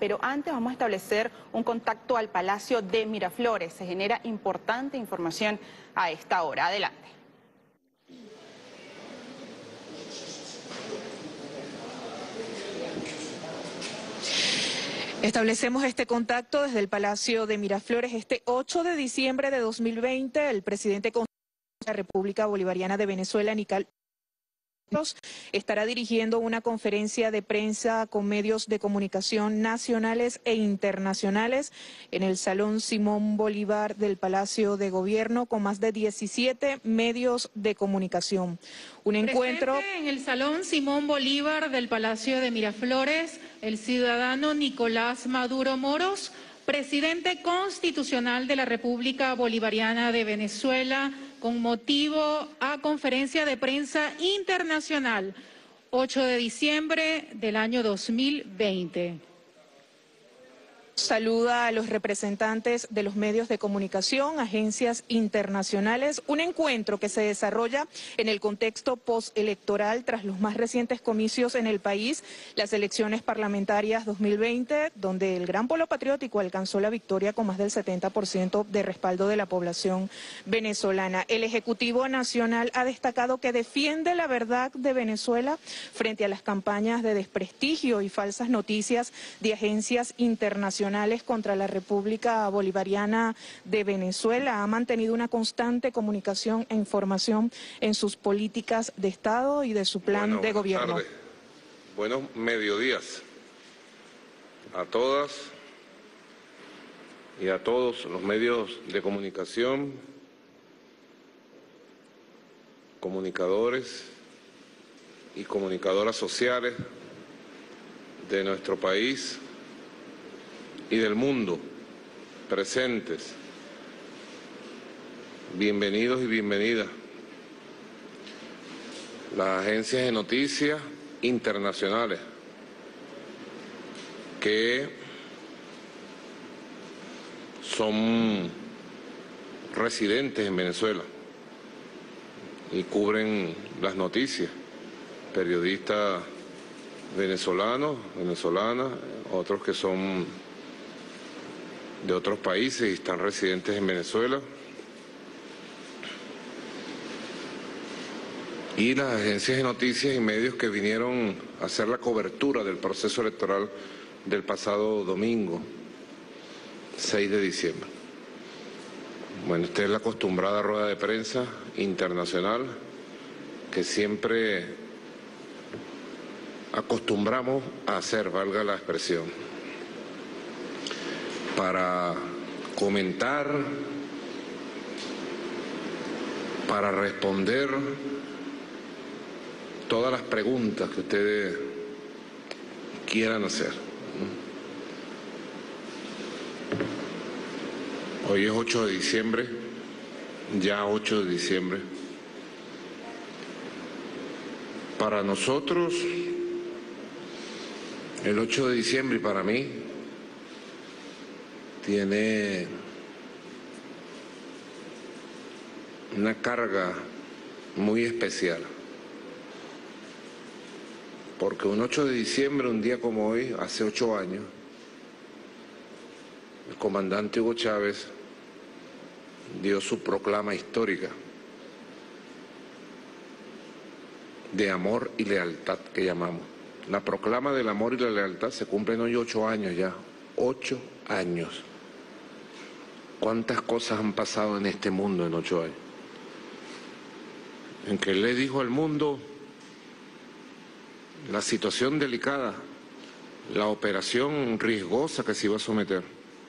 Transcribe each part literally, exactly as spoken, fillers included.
Pero antes vamos a establecer un contacto al Palacio de Miraflores. Se genera importante información a esta hora. Adelante. Establecemos este contacto desde el Palacio de Miraflores. Este ocho de diciembre de dos mil veinte, el presidente de la República Bolivariana de Venezuela, Nicolás, estará dirigiendo una conferencia de prensa con medios de comunicación nacionales e internacionales en el Salón Simón Bolívar del Palacio de Gobierno, con más de diecisiete medios de comunicación. Un encuentro en el Salón Simón Bolívar del Palacio de Miraflores, el ciudadano Nicolás Maduro Moros, presidente constitucional de la República Bolivariana de Venezuela, con motivo a conferencia de prensa internacional, ocho de diciembre del año dos mil veinte. Saluda a los representantes de los medios de comunicación, agencias internacionales, un encuentro que se desarrolla en el contexto postelectoral tras los más recientes comicios en el país, las elecciones parlamentarias dos mil veinte, donde el Gran Polo Patriótico alcanzó la victoria con más del setenta por ciento de respaldo de la población venezolana. El Ejecutivo Nacional ha destacado que defiende la verdad de Venezuela frente a las campañas de desprestigio y falsas noticias de agencias internacionales contra la República Bolivariana de Venezuela. Ha mantenido una constante comunicación e información en sus políticas de Estado y de su plan bueno, de gobierno. Buenas tardes. Buenos mediodías a todas y a todos los medios de comunicación, comunicadores y comunicadoras sociales de nuestro país y del mundo presentes. Bienvenidos y bienvenidas. Las agencias de noticias internacionales que son residentes en Venezuela y cubren las noticias, periodistas venezolanos, venezolanas, otros que son de otros países y están residentes en Venezuela, y las agencias de noticias y medios que vinieron a hacer la cobertura del proceso electoral del pasado domingo, seis de diciembre. Bueno, esta es la acostumbrada rueda de prensa internacional que siempre acostumbramos a hacer, valga la expresión, para comentar, para responder todas las preguntas que ustedes quieran hacer. Hoy es ocho de diciembre, ya ocho de diciembre. Para nosotros, el ocho de diciembre, y para mí, tiene una carga muy especial, porque un ocho de diciembre, un día como hoy, hace ocho años, el comandante Hugo Chávez dio su proclama histórica de amor y lealtad, que llamamos. La proclama del amor y la lealtad se cumplen hoy ocho años ya, ocho años. ¿Cuántas cosas han pasado en este mundo en ocho años? En que él le dijo al mundo la situación delicada, la operación riesgosa que se iba a someter.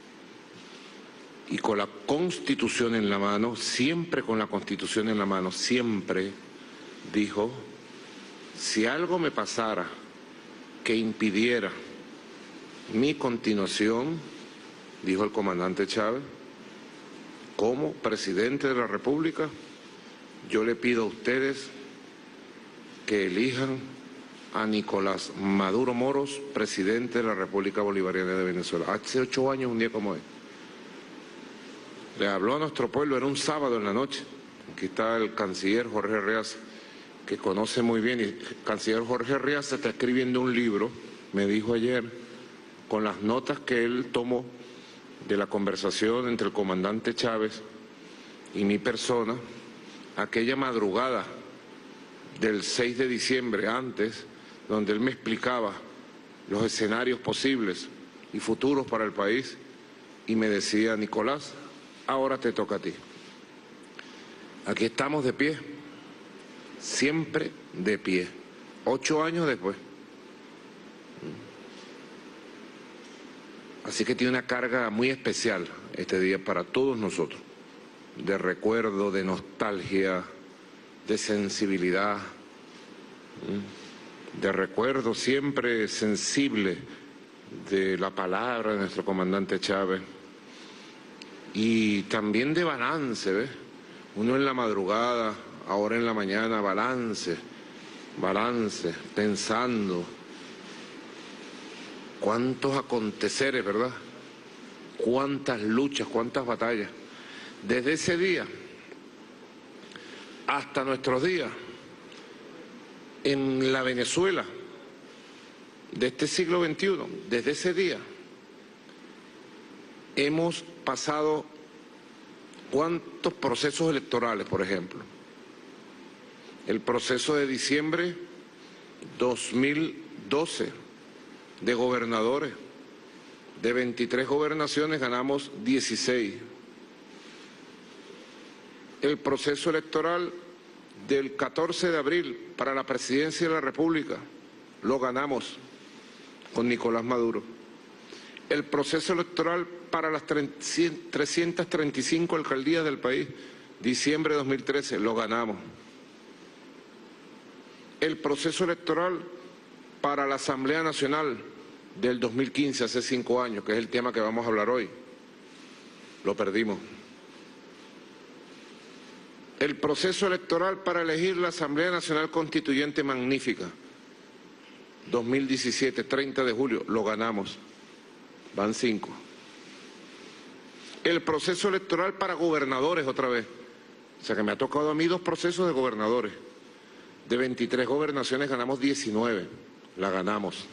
Y con la Constitución en la mano, siempre con la Constitución en la mano, siempre dijo, si algo me pasara que impidiera mi continuación, dijo el comandante Chávez, como presidente de la República, yo le pido a ustedes que elijan a Nicolás Maduro Moros, presidente de la República Bolivariana de Venezuela. Hace ocho años, un día como hoy. Le habló a nuestro pueblo, era un sábado en la noche. Aquí está el canciller Jorge Arreaza, que conoce muy bien, y el canciller Jorge Arreaza está escribiendo un libro, me dijo ayer, con las notas que él tomó de la conversación entre el comandante Chávez y mi persona, aquella madrugada del seis de diciembre, antes, donde él me explicaba los escenarios posibles y futuros para el país, y me decía: Nicolás, ahora te toca a ti. Aquí estamos de pie, siempre de pie, ocho años después. Así que tiene una carga muy especial este día para todos nosotros, de recuerdo, de nostalgia, de sensibilidad, de recuerdo siempre sensible de la palabra de nuestro comandante Chávez, y también de balance, ¿ves? Uno en la madrugada, ahora en la mañana, balance, balance, pensando cuántos aconteceres, ¿verdad? Cuántas luchas, cuántas batallas. Desde ese día hasta nuestros días, en la Venezuela de este siglo veintiuno, desde ese día, hemos pasado cuántos procesos electorales, por ejemplo. El proceso de diciembre dos mil doce de gobernadores, de veintitrés gobernaciones ganamos dieciséis. El proceso electoral del catorce de abril para la presidencia de la República lo ganamos con Nicolás Maduro. El proceso electoral para las trescientas treinta y cinco alcaldías del país, diciembre de dos mil trece, lo ganamos. El proceso electoral para la Asamblea Nacional del dos mil quince, hace cinco años, que es el tema que vamos a hablar hoy, lo perdimos. El proceso electoral para elegir la Asamblea Nacional Constituyente Magnífica, dos mil diecisiete, treinta de julio, lo ganamos. Van cinco. El proceso electoral para gobernadores otra vez. O sea que me ha tocado a mí dos procesos de gobernadores. De veintitrés gobernaciones ganamos diecinueve. La ganamos.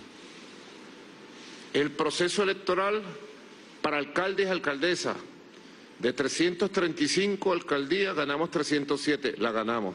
El proceso electoral para alcaldes y alcaldesas. De trescientas treinta y cinco alcaldías ganamos trescientas siete. La ganamos.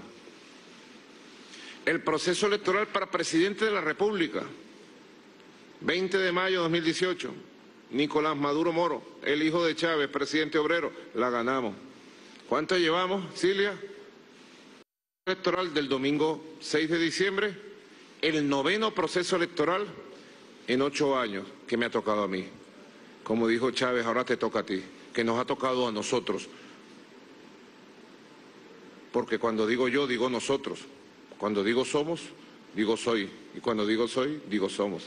El proceso electoral para presidente de la República. veinte de mayo de dos mil dieciocho. Nicolás Maduro Moro, el hijo de Chávez, presidente obrero, la ganamos. ¿Cuánto llevamos, Cilia? Electoral del domingo seis de diciembre, el noveno proceso electoral en ocho años que me ha tocado a mí. Como dijo Chávez, ahora te toca a ti, que nos ha tocado a nosotros. Porque cuando digo yo, digo nosotros. Cuando digo somos, digo soy. Y cuando digo soy, digo somos.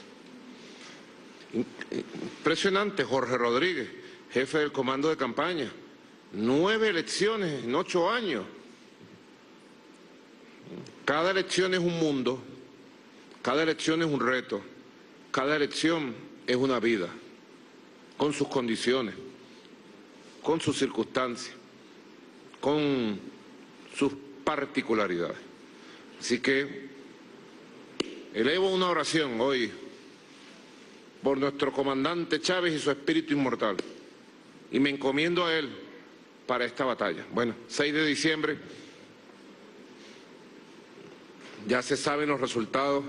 Impresionante, Jorge Rodríguez, jefe del comando de campaña. Nueve elecciones en ocho años. Cada elección es un mundo, cada elección es un reto, cada elección es una vida, con sus condiciones, con sus circunstancias, con sus particularidades. Así que elevo una oración hoy por nuestro comandante Chávez y su espíritu inmortal, y me encomiendo a él para esta batalla. Bueno, seis de diciembre, ya se saben los resultados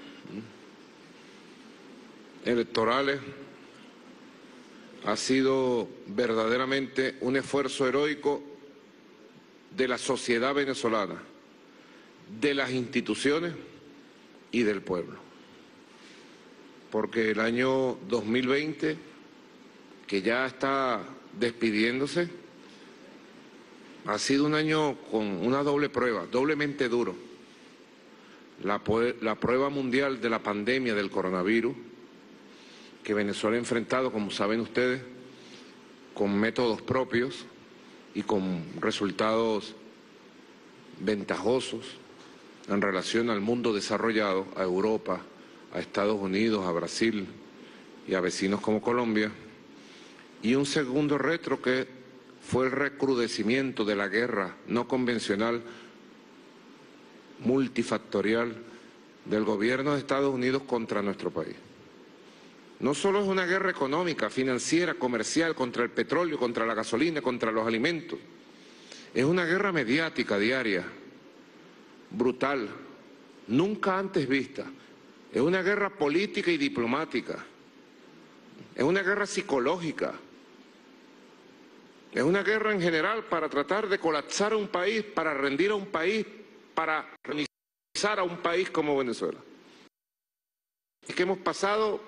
electorales. Ha sido verdaderamente un esfuerzo heroico de la sociedad venezolana, de las instituciones y del pueblo. Porque el año dos mil veinte, que ya está despidiéndose, ha sido un año con una doble prueba, doblemente duro. La, la prueba mundial de la pandemia del coronavirus, que Venezuela ha enfrentado, como saben ustedes, con métodos propios y con resultados ventajosos en relación al mundo desarrollado, a Europa, a Estados Unidos, a Brasil y a vecinos como Colombia. Y un segundo reto que fue el recrudecimiento de la guerra no convencional multifactorial del gobierno de Estados Unidos contra nuestro país. No solo es una guerra económica, financiera, comercial, contra el petróleo, contra la gasolina, contra los alimentos. Es una guerra mediática diaria, brutal, nunca antes vista. Es una guerra política y diplomática. Es una guerra psicológica. Es una guerra en general para tratar de colapsar a un país, para rendir a un país, para organizar a un país como Venezuela. Es que hemos pasado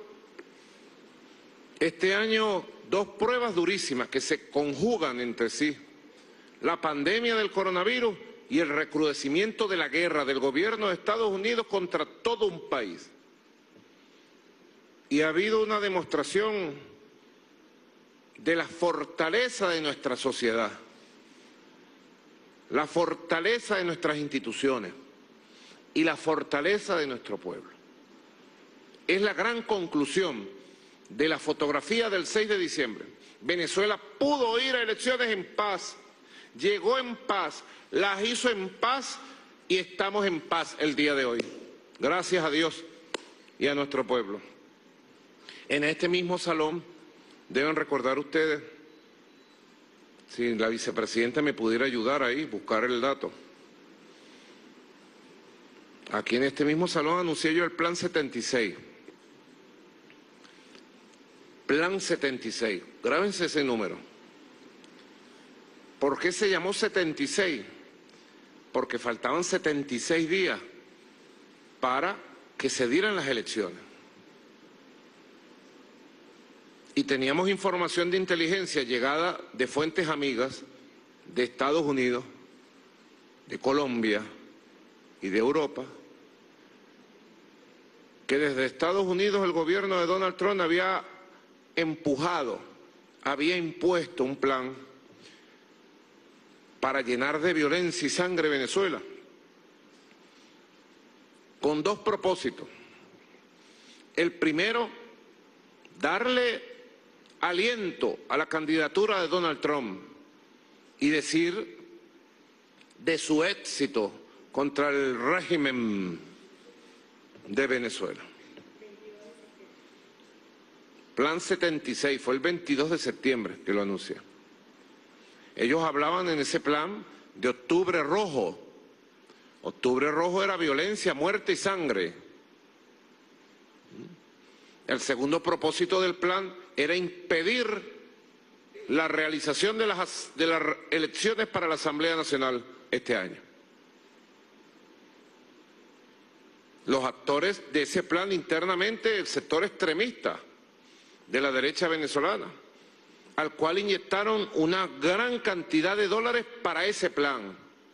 este año dos pruebas durísimas que se conjugan entre sí. La pandemia del coronavirus y el recrudecimiento de la guerra del gobierno de Estados Unidos contra todo un país. Y ha habido una demostración de la fortaleza de nuestra sociedad, la fortaleza de nuestras instituciones y la fortaleza de nuestro pueblo. Es la gran conclusión de la fotografía del seis de diciembre. Venezuela pudo ir a elecciones en paz, llegó en paz, las hizo en paz y estamos en paz el día de hoy. Gracias a Dios y a nuestro pueblo. En este mismo salón, deben recordar ustedes, si la vicepresidenta me pudiera ayudar ahí, buscar el dato. Aquí en este mismo salón anuncié yo el Plan setenta y seis. Plan setenta y seis, grábense ese número. ¿Por qué se llamó setenta y seis? Porque faltaban setenta y seis días para que se dieran las elecciones. Y teníamos información de inteligencia llegada de fuentes amigas de Estados Unidos, de Colombia y de Europa, que desde Estados Unidos el gobierno de Donald Trump había empujado, había impuesto un plan para llenar de violencia y sangre Venezuela, con dos propósitos. El primero, darle aliento a la candidatura de Donald Trump y decir de su éxito contra el régimen de Venezuela. Plan setenta y seis, fue el veintidós de septiembre que lo anuncié. Ellos hablaban en ese plan de octubre rojo. Octubre rojo era violencia, muerte y sangre. El segundo propósito del plan era impedir la realización de las, de las elecciones para la Asamblea Nacional este año. Los actores de ese plan internamente, el sector extremista de la derecha venezolana, al cual inyectaron una gran cantidad de dólares para ese plan.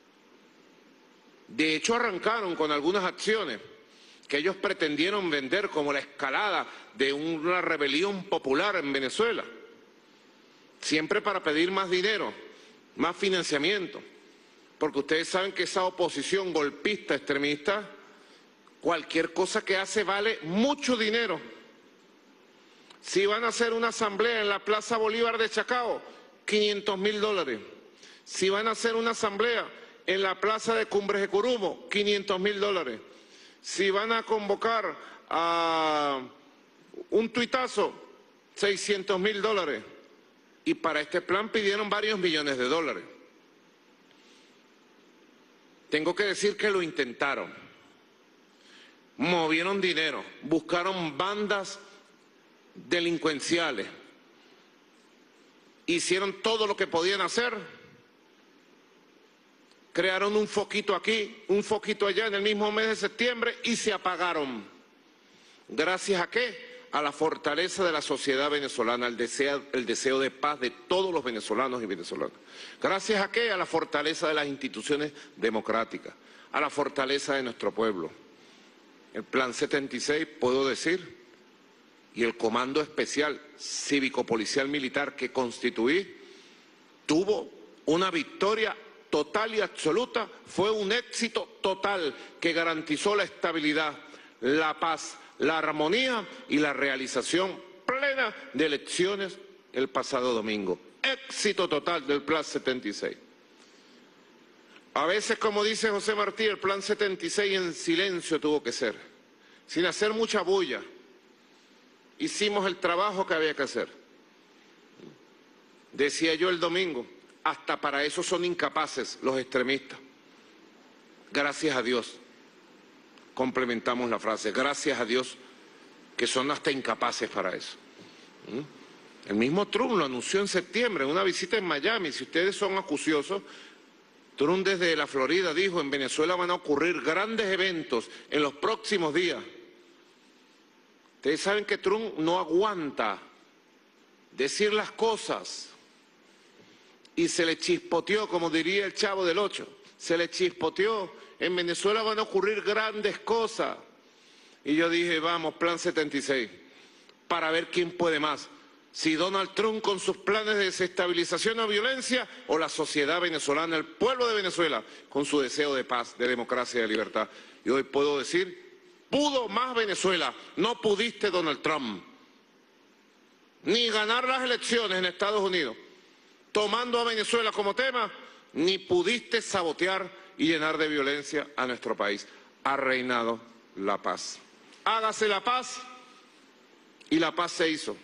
De hecho, arrancaron con algunas acciones que ellos pretendieron vender como la escalada de una rebelión popular en Venezuela, siempre para pedir más dinero, más financiamiento, porque ustedes saben que esa oposición golpista, extremista, cualquier cosa que hace vale mucho dinero. Si van a hacer una asamblea en la Plaza Bolívar de Chacao, quinientos mil dólares. Si van a hacer una asamblea en la Plaza de Cumbres de Curumo, quinientos mil dólares. Si van a convocar a un tuitazo, seiscientos mil dólares. Y para este plan pidieron varios millones de dólares. Tengo que decir que lo intentaron. Movieron dinero, buscaron bandas delincuenciales, hicieron todo lo que podían hacer, crearon un foquito aquí, un foquito allá en el mismo mes de septiembre y se apagaron. ¿Gracias a qué? A la fortaleza de la sociedad venezolana, el deseo, el deseo de paz de todos los venezolanos y venezolanas. ¿Gracias a qué? A la fortaleza de las instituciones democráticas, a la fortaleza de nuestro pueblo. El Plan setenta y seis, puedo decir, y el Comando Especial Cívico-Policial Militar que constituí, tuvo una victoria total y absoluta, fue un éxito total que garantizó la estabilidad, la paz, la armonía y la realización plena de elecciones el pasado domingo. Éxito total del Plan setenta y seis. A veces, como dice José Martí, el Plan setenta y seis en silencio tuvo que ser, sin hacer mucha bulla. hicimos el trabajo que había que hacer. Decía yo el domingo, hasta para eso son incapaces los extremistas. Gracias a Dios, complementamos la frase, gracias a Dios que son hasta incapaces para eso. El mismo Trump lo anunció en septiembre, en una visita en Miami. Si ustedes son acuciosos, Trump desde la Florida dijo, en Venezuela van a ocurrir grandes eventos en los próximos días. Ustedes saben que Trump no aguanta decir las cosas y se le chispoteó, como diría el Chavo del Ocho, se le chispoteó, en Venezuela van a ocurrir grandes cosas. Y yo dije, vamos, plan setenta y seis, para ver quién puede más. Si Donald Trump con sus planes de desestabilización o violencia, o la sociedad venezolana, el pueblo de Venezuela, con su deseo de paz, de democracia y de libertad. Y hoy puedo decir, pudo más Venezuela, no pudiste Donald Trump, ni ganar las elecciones en Estados Unidos, tomando a Venezuela como tema, ni pudiste sabotear y llenar de violencia a nuestro país. Ha reinado la paz. Hágase la paz, y la paz se hizo.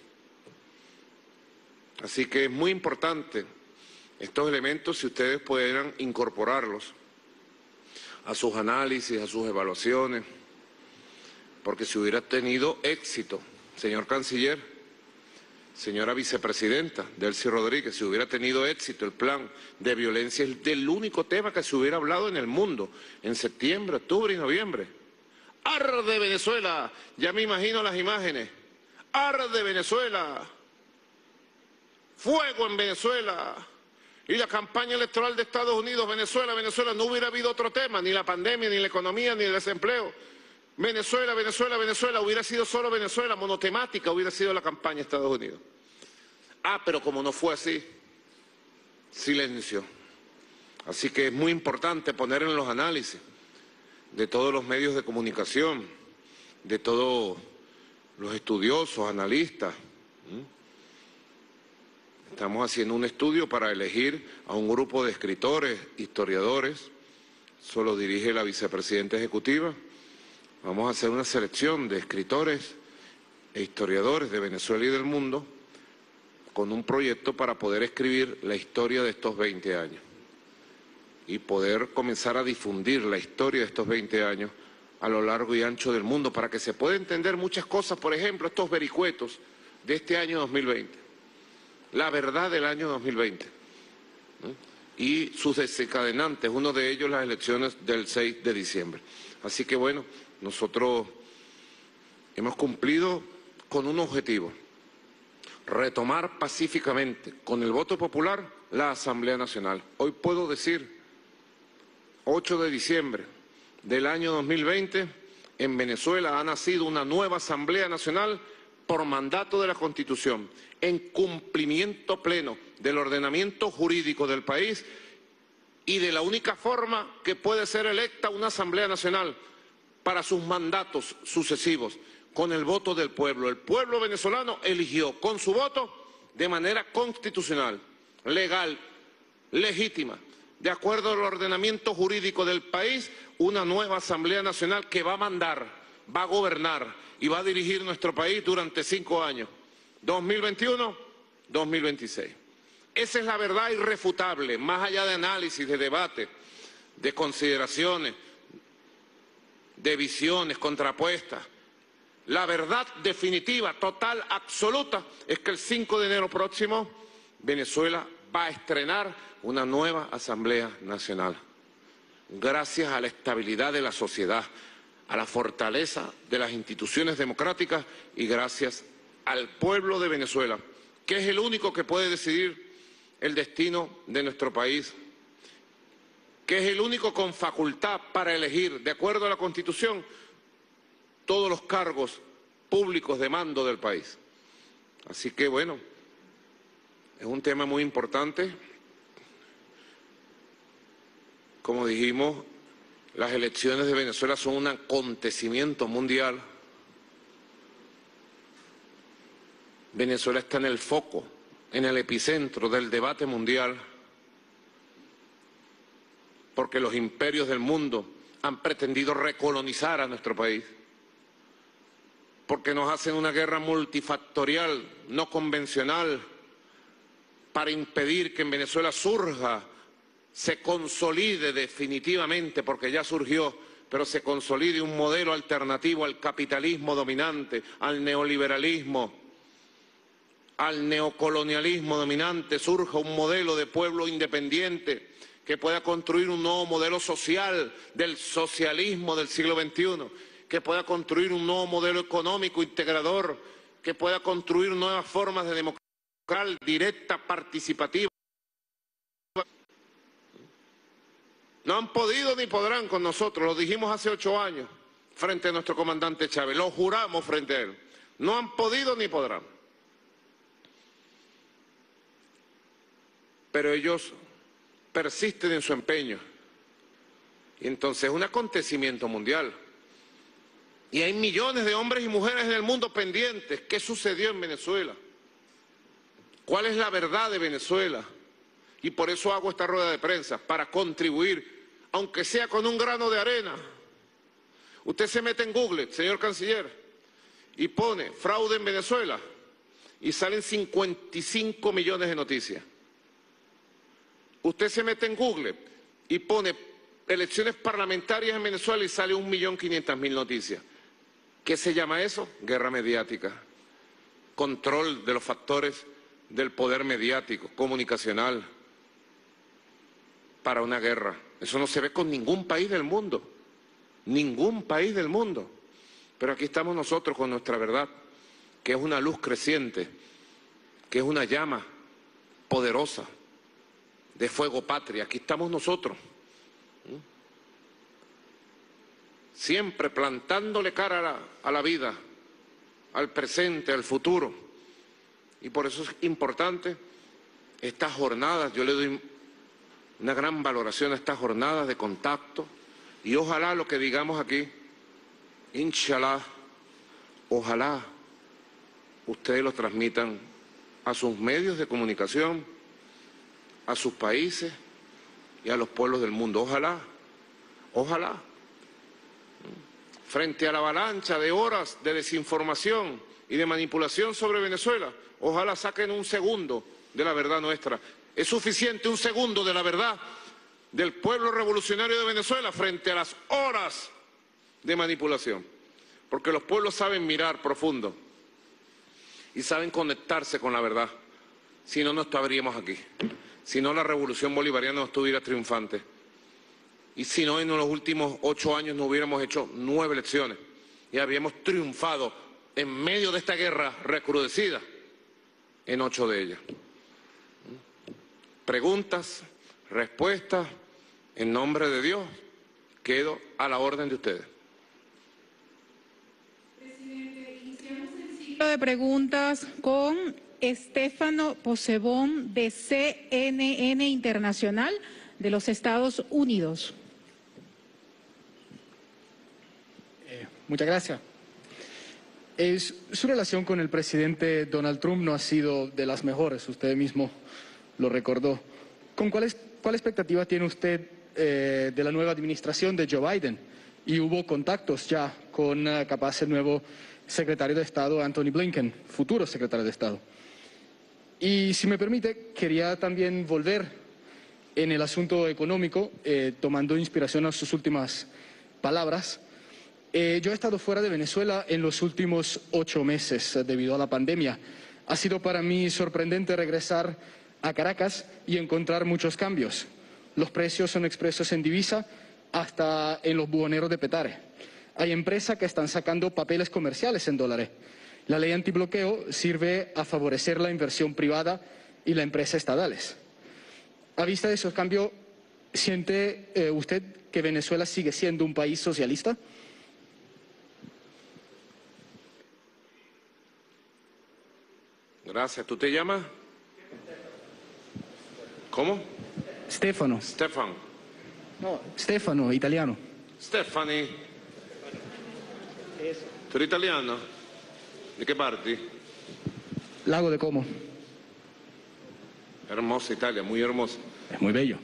Así que es muy importante estos elementos, si ustedes pudieran incorporarlos a sus análisis, a sus evaluaciones, porque si hubiera tenido éxito, señor canciller, señora vicepresidenta Delcy Rodríguez, si hubiera tenido éxito el plan de violencia, es del único tema que se hubiera hablado en el mundo en septiembre, octubre y noviembre. ¡Arde Venezuela! Ya me imagino las imágenes. ¡Arde Venezuela! ¡Fuego en Venezuela! Y la campaña electoral de Estados Unidos, Venezuela, Venezuela, no hubiera habido otro tema, ni la pandemia, ni la economía, ni el desempleo. Venezuela, Venezuela, Venezuela, hubiera sido solo Venezuela, monotemática hubiera sido la campaña de Estados Unidos. Ah, pero como no fue así, silencio. Así que es muy importante poner en los análisis de todos los medios de comunicación, de todos los estudiosos, analistas. Estamos haciendo un estudio para elegir a un grupo de escritores, historiadores, eso lo dirige la vicepresidenta ejecutiva. Vamos a hacer una selección de escritores e historiadores de Venezuela y del mundo con un proyecto para poder escribir la historia de estos veinte años y poder comenzar a difundir la historia de estos veinte años a lo largo y ancho del mundo para que se pueda entender muchas cosas, por ejemplo, estos vericuetos de este año dos mil veinte, la verdad del año dos mil veinte, ¿no? Y sus desencadenantes, uno de ellos las elecciones del seis de diciembre. Así que bueno, nosotros hemos cumplido con un objetivo, retomar pacíficamente, con el voto popular, la Asamblea Nacional. Hoy puedo decir, ocho de diciembre del año dos mil veinte, en Venezuela ha nacido una nueva Asamblea Nacional por mandato de la Constitución, en cumplimiento pleno del ordenamiento jurídico del país y de la única forma que puede ser electa una Asamblea Nacional para sus mandatos sucesivos, con el voto del pueblo. El pueblo venezolano eligió con su voto de manera constitucional, legal, legítima, de acuerdo al ordenamiento jurídico del país, una nueva Asamblea Nacional que va a mandar, va a gobernar y va a dirigir nuestro país durante cinco años, dos mil veintiuno a dos mil veintiséis. Esa es la verdad irrefutable, más allá de análisis, de debate, de consideraciones, de visiones contrapuestas. La verdad definitiva, total, absoluta, es que el cinco de enero próximo Venezuela va a estrenar una nueva Asamblea Nacional. Gracias a la estabilidad de la sociedad, a la fortaleza de las instituciones democráticas y gracias al pueblo de Venezuela, que es el único que puede decidir el destino de nuestro país, que es el único con facultad para elegir, de acuerdo a la Constitución, todos los cargos públicos de mando del país. Así que, bueno, es un tema muy importante. Como dijimos, las elecciones de Venezuela son un acontecimiento mundial. Venezuela está en el foco, en el epicentro del debate mundial, porque los imperios del mundo han pretendido recolonizar a nuestro país, porque nos hacen una guerra multifactorial, no convencional, para impedir que en Venezuela surja, se consolide definitivamente, porque ya surgió, pero se consolide un modelo alternativo al capitalismo dominante, al neoliberalismo, al neocolonialismo dominante, surja un modelo de pueblo independiente que pueda construir un nuevo modelo social del socialismo del siglo veintiuno, que pueda construir un nuevo modelo económico integrador, que pueda construir nuevas formas de democracia directa, participativa. No han podido ni podrán con nosotros, lo dijimos hace ocho años frente a nuestro comandante Chávez, lo juramos frente a él. No han podido ni podrán. Pero ellos persisten en su empeño. Y entonces es un acontecimiento mundial. Y hay millones de hombres y mujeres en el mundo pendientes. ¿Qué sucedió en Venezuela? ¿Cuál es la verdad de Venezuela? Y por eso hago esta rueda de prensa, para contribuir, aunque sea con un grano de arena. Usted se mete en Google, señor canciller, y pone fraude en Venezuela, y salen cincuenta y cinco millones de noticias. Usted se mete en Google y pone elecciones parlamentarias en Venezuela y sale un millón quinientas mil noticias. ¿Qué se llama eso? Guerra mediática. Control de los factores del poder mediático, comunicacional, para una guerra. Eso no se ve con ningún país del mundo, ningún país del mundo. Pero aquí estamos nosotros con nuestra verdad, que es una luz creciente, que es una llama poderosa de fuego patria. Aquí estamos nosotros, siempre plantándole cara a la, a la vida, al presente, al futuro. Y por eso es importante estas jornadas. Yo le doy una gran valoración a estas jornadas de contacto, y ojalá lo que digamos aquí, inshallah, ojalá ustedes lo transmitan a sus medios de comunicación, a sus países y a los pueblos del mundo. Ojalá, ojalá. Frente a la avalancha de horas de desinformación y de manipulación sobre Venezuela, ojalá saquen un segundo de la verdad nuestra. Es suficiente un segundo de la verdad del pueblo revolucionario de Venezuela frente a las horas de manipulación. Porque los pueblos saben mirar profundo y saben conectarse con la verdad. Si no, no estaríamos aquí. Si no, la revolución bolivariana no estuviera triunfante. Y si no, en los últimos ocho años no hubiéramos hecho nueve elecciones y habríamos triunfado en medio de esta guerra recrudecida en ocho de ellas. Preguntas, respuestas, en nombre de Dios, quedo a la orden de ustedes. Presidente, iniciamos el ciclo de preguntas con Estefano Possebón de C N N Internacional de los Estados Unidos. Eh, muchas gracias. Es, su relación con el presidente Donald Trump no ha sido de las mejores, usted mismo lo recordó. ¿Con cuál, es, cuál expectativa tiene usted eh, de la nueva administración de Joe Biden? Y hubo contactos ya con uh, capaz el nuevo secretario de Estado, Anthony Blinken, futuro secretario de Estado. Y si me permite, quería también volver en el asunto económico, eh, tomando inspiración a sus últimas palabras. Eh, yo he estado fuera de Venezuela en los últimos ocho meses eh, debido a la pandemia. Ha sido para mí sorprendente regresar a Caracas y encontrar muchos cambios. Los precios son expresos en divisa hasta en los buhoneros de Petare. Hay empresas que están sacando papeles comerciales en dólares. La ley antibloqueo sirve a favorecer la inversión privada y la empresa estatales. A vista de esos cambios, ¿siente eh, usted que Venezuela sigue siendo un país socialista? Gracias. ¿Tú te llamas? ¿Cómo? Stefano. Stefan. No, Stefano, italiano. Stefani. ¿Tú eres italiano? ¿De qué parte? Lago de Como. Hermosa Italia, muy hermosa. Es muy bello.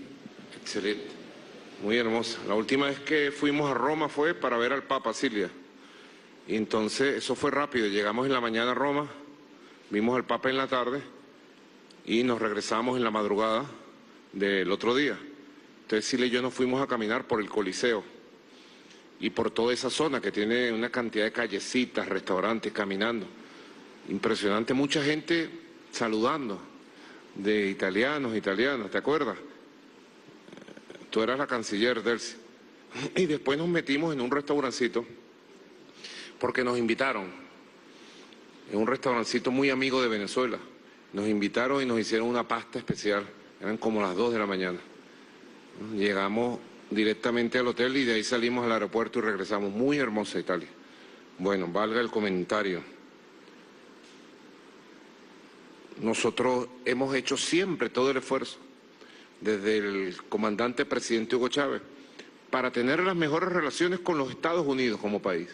Excelente. Muy hermosa. La última vez que fuimos a Roma fue para ver al Papa, Silvia. Y entonces eso fue rápido, llegamos en la mañana a Roma, vimos al Papa en la tarde y nos regresamos en la madrugada del otro día. Entonces Silvia y yo nos fuimos a caminar por el Coliseo y por toda esa zona que tiene una cantidad de callecitas, restaurantes, caminando. Impresionante, mucha gente saludando, de italianos, italianas, ¿te acuerdas? Tú eras la canciller, Delcy. Y después nos metimos en un restaurancito porque nos invitaron, en un restaurancito muy amigo de Venezuela. Nos invitaron y nos hicieron una pasta especial, eran como las dos de la mañana. Llegamos directamente al hotel y de ahí salimos al aeropuerto y regresamos. Muy hermosa Italia. Bueno, valga el comentario. Nosotros hemos hecho siempre todo el esfuerzo, desde el comandante presidente Hugo Chávez, para tener las mejores relaciones con los Estados Unidos como país.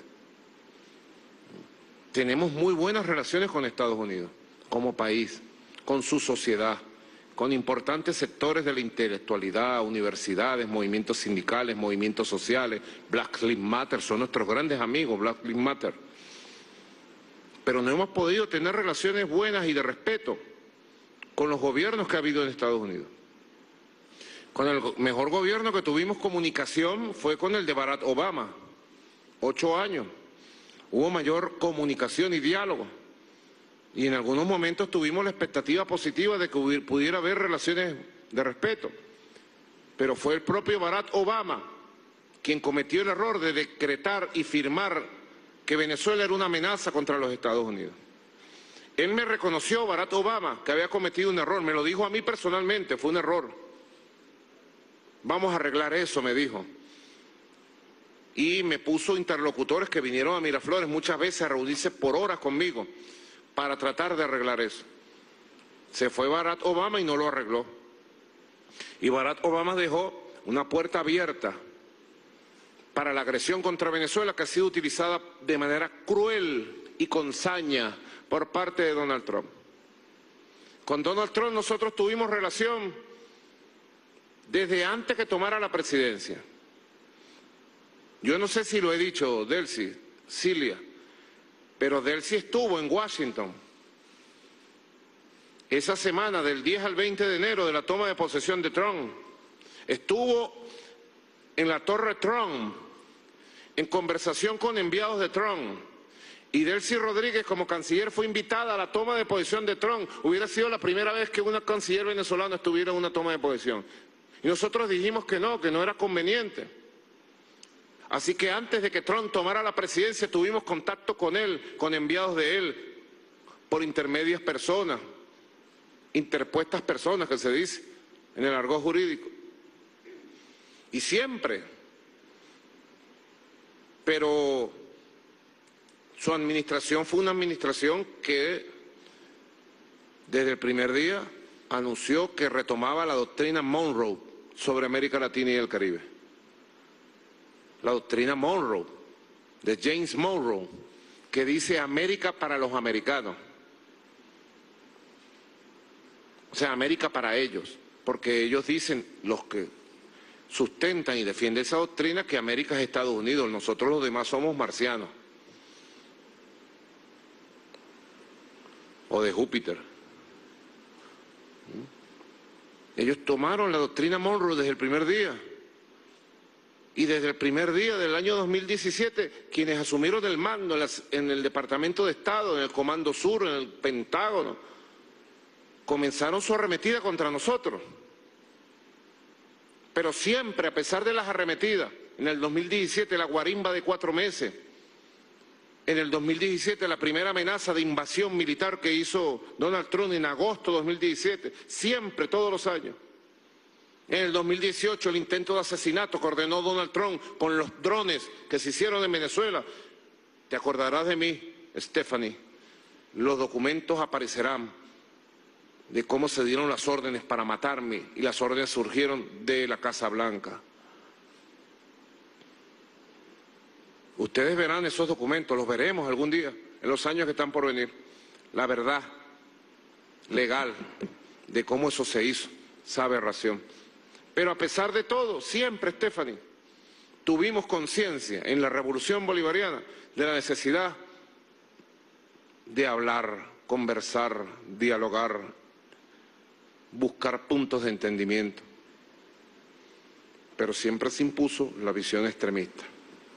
Tenemos muy buenas relaciones con Estados Unidos como país, con su sociedad, con importantes sectores de la intelectualidad, universidades, movimientos sindicales, movimientos sociales. Black Lives Matter son nuestros grandes amigos, Black Lives Matter. Pero no hemos podido tener relaciones buenas y de respeto con los gobiernos que ha habido en Estados Unidos. Con el mejor gobierno que tuvimos comunicación fue con el de Barack Obama, ocho años. Hubo mayor comunicación y diálogo. Y en algunos momentos tuvimos la expectativa positiva de que hubiera, pudiera haber relaciones de respeto. Pero fue el propio Barack Obama quien cometió el error de decretar y firmar que Venezuela era una amenaza contra los Estados Unidos. Él me reconoció, Barack Obama, que había cometido un error. Me lo dijo a mí personalmente, fue un error. Vamos a arreglar eso, me dijo. Y me puso interlocutores que vinieron a Miraflores muchas veces a reunirse por horas conmigo para tratar de arreglar eso. Se fue Barack Obama y no lo arregló. Y Barack Obama dejó una puerta abierta para la agresión contra Venezuela que ha sido utilizada de manera cruel y con saña por parte de Donald Trump. Con Donald Trump nosotros tuvimos relación desde antes que tomara la presidencia. Yo no sé si lo he dicho, Delcy, Cilia, pero Delcy estuvo en Washington esa semana del diez al veinte de enero de la toma de posesión de Trump. Estuvo en la Torre Trump, en conversación con enviados de Trump. Y Delcy Rodríguez, como canciller, fue invitada a la toma de posesión de Trump. Hubiera sido la primera vez que una canciller venezolana estuviera en una toma de posesión. Y nosotros dijimos que no, que no era conveniente. Así que antes de que Trump tomara la presidencia tuvimos contacto con él, con enviados de él, por intermedias personas, interpuestas personas que se dice en el argot jurídico. Y siempre, pero su administración fue una administración que desde el primer día anunció que retomaba la doctrina Monroe sobre América Latina y el Caribe. La doctrina Monroe, de James Monroe, que dice América para los americanos. O sea, América para ellos, porque ellos dicen, los que sustentan y defienden esa doctrina, que América es Estados Unidos, nosotros los demás somos marcianos. O de Júpiter. Ellos tomaron la doctrina Monroe desde el primer día. Y desde el primer día del año dos mil diecisiete, quienes asumieron el mando en, las, en el Departamento de Estado, en el Comando Sur, en el Pentágono, comenzaron su arremetida contra nosotros. Pero siempre, a pesar de las arremetidas, en el dos mil diecisiete la guarimba de cuatro meses, en el dos mil diecisiete la primera amenaza de invasión militar que hizo Donald Trump en agosto de dos mil diecisiete, siempre, todos los años. En el dos mil dieciocho el intento de asesinato que ordenó Donald Trump con los drones que se hicieron en Venezuela. Te acordarás de mí, Stephanie. Los documentos aparecerán de cómo se dieron las órdenes para matarme y las órdenes surgieron de la Casa Blanca. Ustedes verán esos documentos, los veremos algún día, en los años que están por venir. La verdad legal de cómo eso se hizo, esa aberración. Pero a pesar de todo, siempre, Stephanie, tuvimos conciencia en la Revolución Bolivariana de la necesidad de hablar, conversar, dialogar, buscar puntos de entendimiento. Pero siempre se impuso la visión extremista.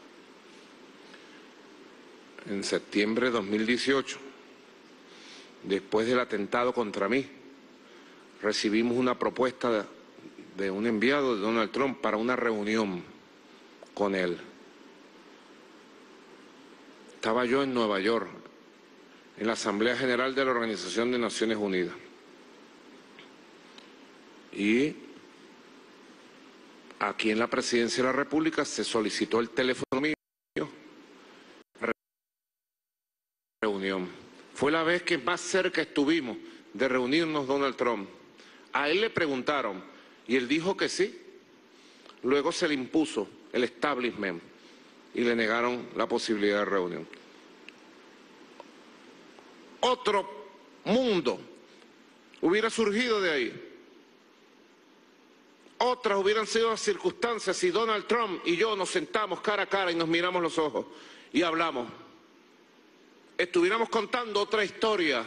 En septiembre de dos mil dieciocho, después del atentado contra mí, recibimos una propuesta de, de un enviado de Donald Trump para una reunión con él. Estaba yo en Nueva York, en la Asamblea General de la Organización de Naciones Unidas. Y aquí en la Presidencia de la República se solicitó el teléfono mío. Reunión. Fue la vez que más cerca estuvimos de reunirnos Donald Trump. A él le preguntaron y él dijo que sí. Luego se le impuso el establishment y le negaron la posibilidad de reunión. Otro mundo hubiera surgido de ahí. Otras hubieran sido las circunstancias si Donald Trump y yo nos sentamos cara a cara y nos miramos los ojos y hablamos. Estuviéramos contando otra historia,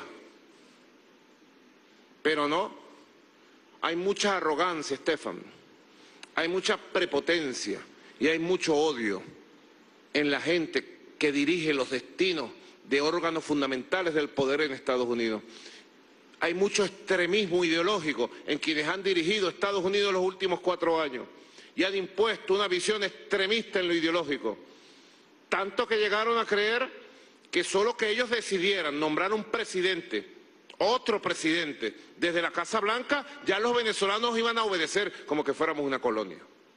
pero no. Hay mucha arrogancia, Estefan, hay mucha prepotencia y hay mucho odio en la gente que dirige los destinos de órganos fundamentales del poder en Estados Unidos. Hay mucho extremismo ideológico en quienes han dirigido Estados Unidos los últimos cuatro años y han impuesto una visión extremista en lo ideológico, tanto que llegaron a creer que solo que ellos decidieran nombrar un presidente, otro presidente, desde la Casa Blanca, ya los venezolanos iban a obedecer como que fuéramos una colonia.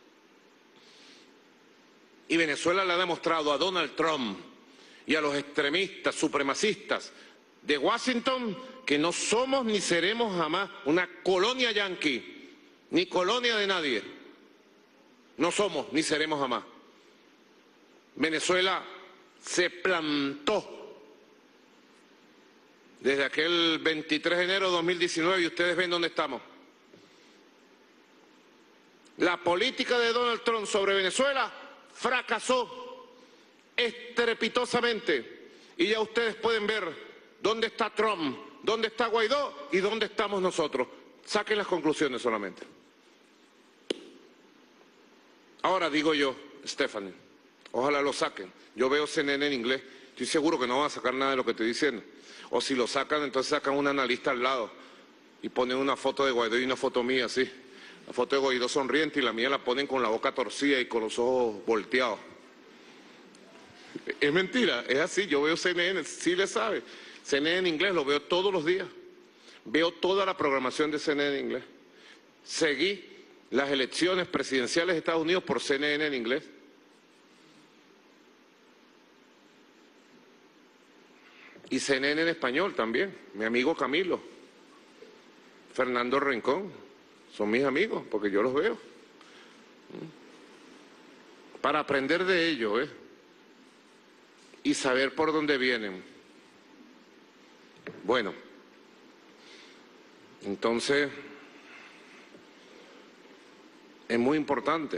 Y Venezuela le ha demostrado a Donald Trump y a los extremistas, supremacistas de Washington que no somos ni seremos jamás una colonia yanqui, ni colonia de nadie. No somos ni seremos jamás. Venezuela se plantó desde aquel veintitrés de enero de dos mil diecinueve y ustedes ven dónde estamos. La política de Donald Trump sobre Venezuela fracasó estrepitosamente y ya ustedes pueden ver dónde está Trump, dónde está Guaidó y dónde estamos nosotros. Saquen las conclusiones solamente. Ahora digo yo, Stephanie, ojalá lo saquen. Yo veo C N N en inglés, estoy seguro que no van a sacar nada de lo que estoy diciendo. O si lo sacan, entonces sacan un analista al lado y ponen una foto de Guaidó y una foto mía así. La foto de Guaidó sonriente y la mía la ponen con la boca torcida y con los ojos volteados. Es mentira, es así, yo veo C N N, sí le sabe. C N N en inglés lo veo todos los días. Veo toda la programación de C N N en inglés. Seguí las elecciones presidenciales de Estados Unidos por C N N en inglés. Y C N N en español también. Mi amigo Camilo, Fernando Rincón, son mis amigos porque yo los veo. Para aprender de ellos, ¿eh? Y saber por dónde vienen. Bueno, entonces es muy importante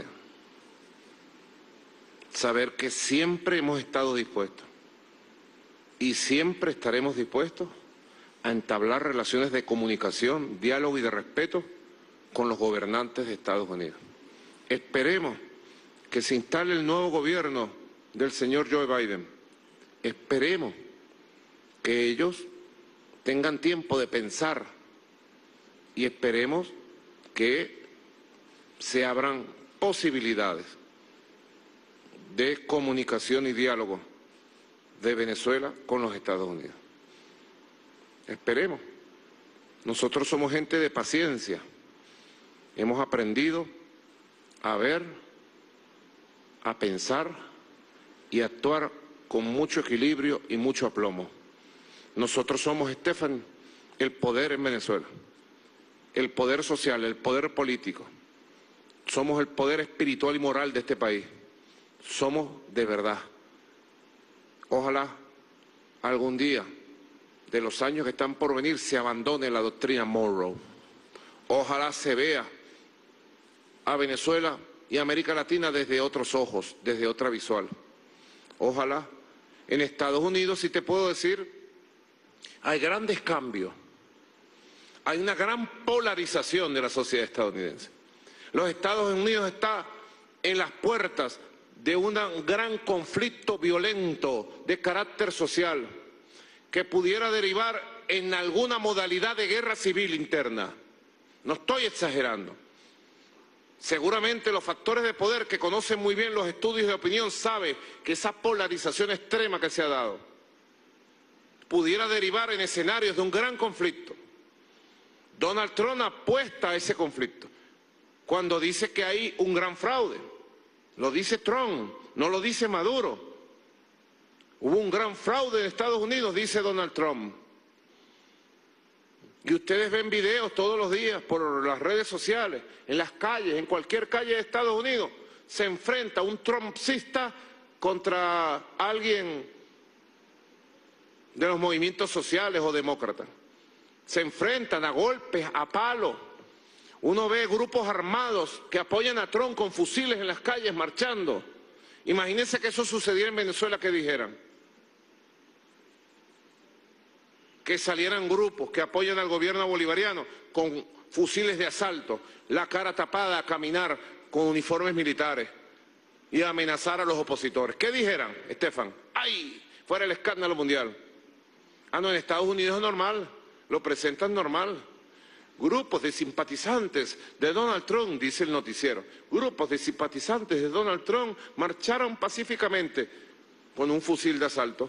saber que siempre hemos estado dispuestos y siempre estaremos dispuestos a entablar relaciones de comunicación, diálogo y de respeto con los gobernantes de Estados Unidos. Esperemos que se instale el nuevo gobierno del señor Joe Biden. Esperemos que ellos tengan tiempo de pensar y esperemos que se abran posibilidades de comunicación y diálogo de Venezuela con los Estados Unidos. Esperemos. Nosotros somos gente de paciencia. Hemos aprendido a ver, a pensar y a actuar con mucho equilibrio y mucho aplomo. Nosotros somos, Estefan, el poder en Venezuela, el poder social, el poder político. Somos el poder espiritual y moral de este país. Somos de verdad. Ojalá algún día, de los años que están por venir, se abandone la doctrina Monroe. Ojalá se vea a Venezuela y América Latina desde otros ojos, desde otra visual. Ojalá. En Estados Unidos, sí te puedo decir, hay grandes cambios. Hay una gran polarización de la sociedad estadounidense. Los Estados Unidos están en las puertas de un gran conflicto violento de carácter social que pudiera derivar en alguna modalidad de guerra civil interna. No estoy exagerando. Seguramente los factores de poder que conocen muy bien los estudios de opinión saben que esa polarización extrema que se ha dado pudiera derivar en escenarios de un gran conflicto. Donald Trump apuesta a ese conflicto cuando dice que hay un gran fraude. Lo dice Trump, no lo dice Maduro. Hubo un gran fraude en Estados Unidos, dice Donald Trump. Y ustedes ven videos todos los días por las redes sociales, en las calles, en cualquier calle de Estados Unidos, se enfrenta un trumpista contra alguien de los movimientos sociales o demócratas. Se enfrentan a golpes, a palos. Uno ve grupos armados que apoyan a Trump con fusiles en las calles marchando. Imagínense que eso sucediera en Venezuela, que dijeran. Que salieran grupos que apoyan al gobierno bolivariano con fusiles de asalto, la cara tapada, a caminar con uniformes militares y a amenazar a los opositores. ¿Qué dijeran, Estefan? ¡Ay! Fuera el escándalo mundial. Ah, no, en Estados Unidos es normal, lo presentan normal. Grupos de simpatizantes de Donald Trump, dice el noticiero, grupos de simpatizantes de Donald Trump marcharon pacíficamente con un fusil de asalto.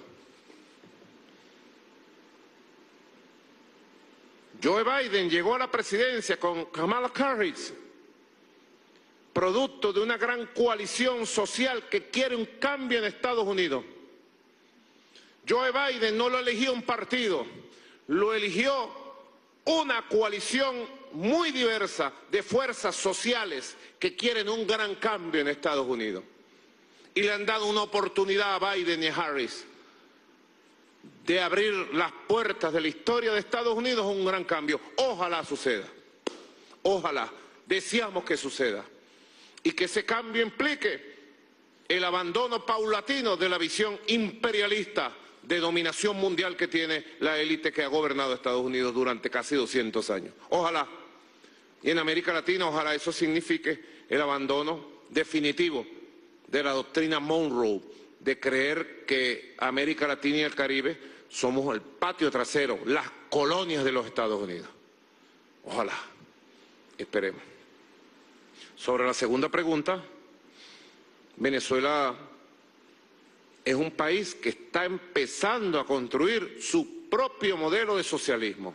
Joe Biden llegó a la presidencia con Kamala Harris, producto de una gran coalición social que quiere un cambio en Estados Unidos. Joe Biden no lo eligió un partido, lo eligió una coalición muy diversa de fuerzas sociales que quieren un gran cambio en Estados Unidos. Y le han dado una oportunidad a Biden y a Harris de abrir las puertas de la historia de Estados Unidos a un gran cambio. Ojalá suceda, ojalá, deseamos que suceda, y que ese cambio implique el abandono paulatino de la visión imperialista de dominación mundial que tiene la élite que ha gobernado Estados Unidos durante casi doscientos años. Ojalá, y en América Latina, ojalá eso signifique el abandono definitivo de la doctrina Monroe, de creer que América Latina y el Caribe somos el patio trasero, las colonias de los Estados Unidos. Ojalá, esperemos. Sobre la segunda pregunta, Venezuela es un país que está empezando a construir su propio modelo de socialismo.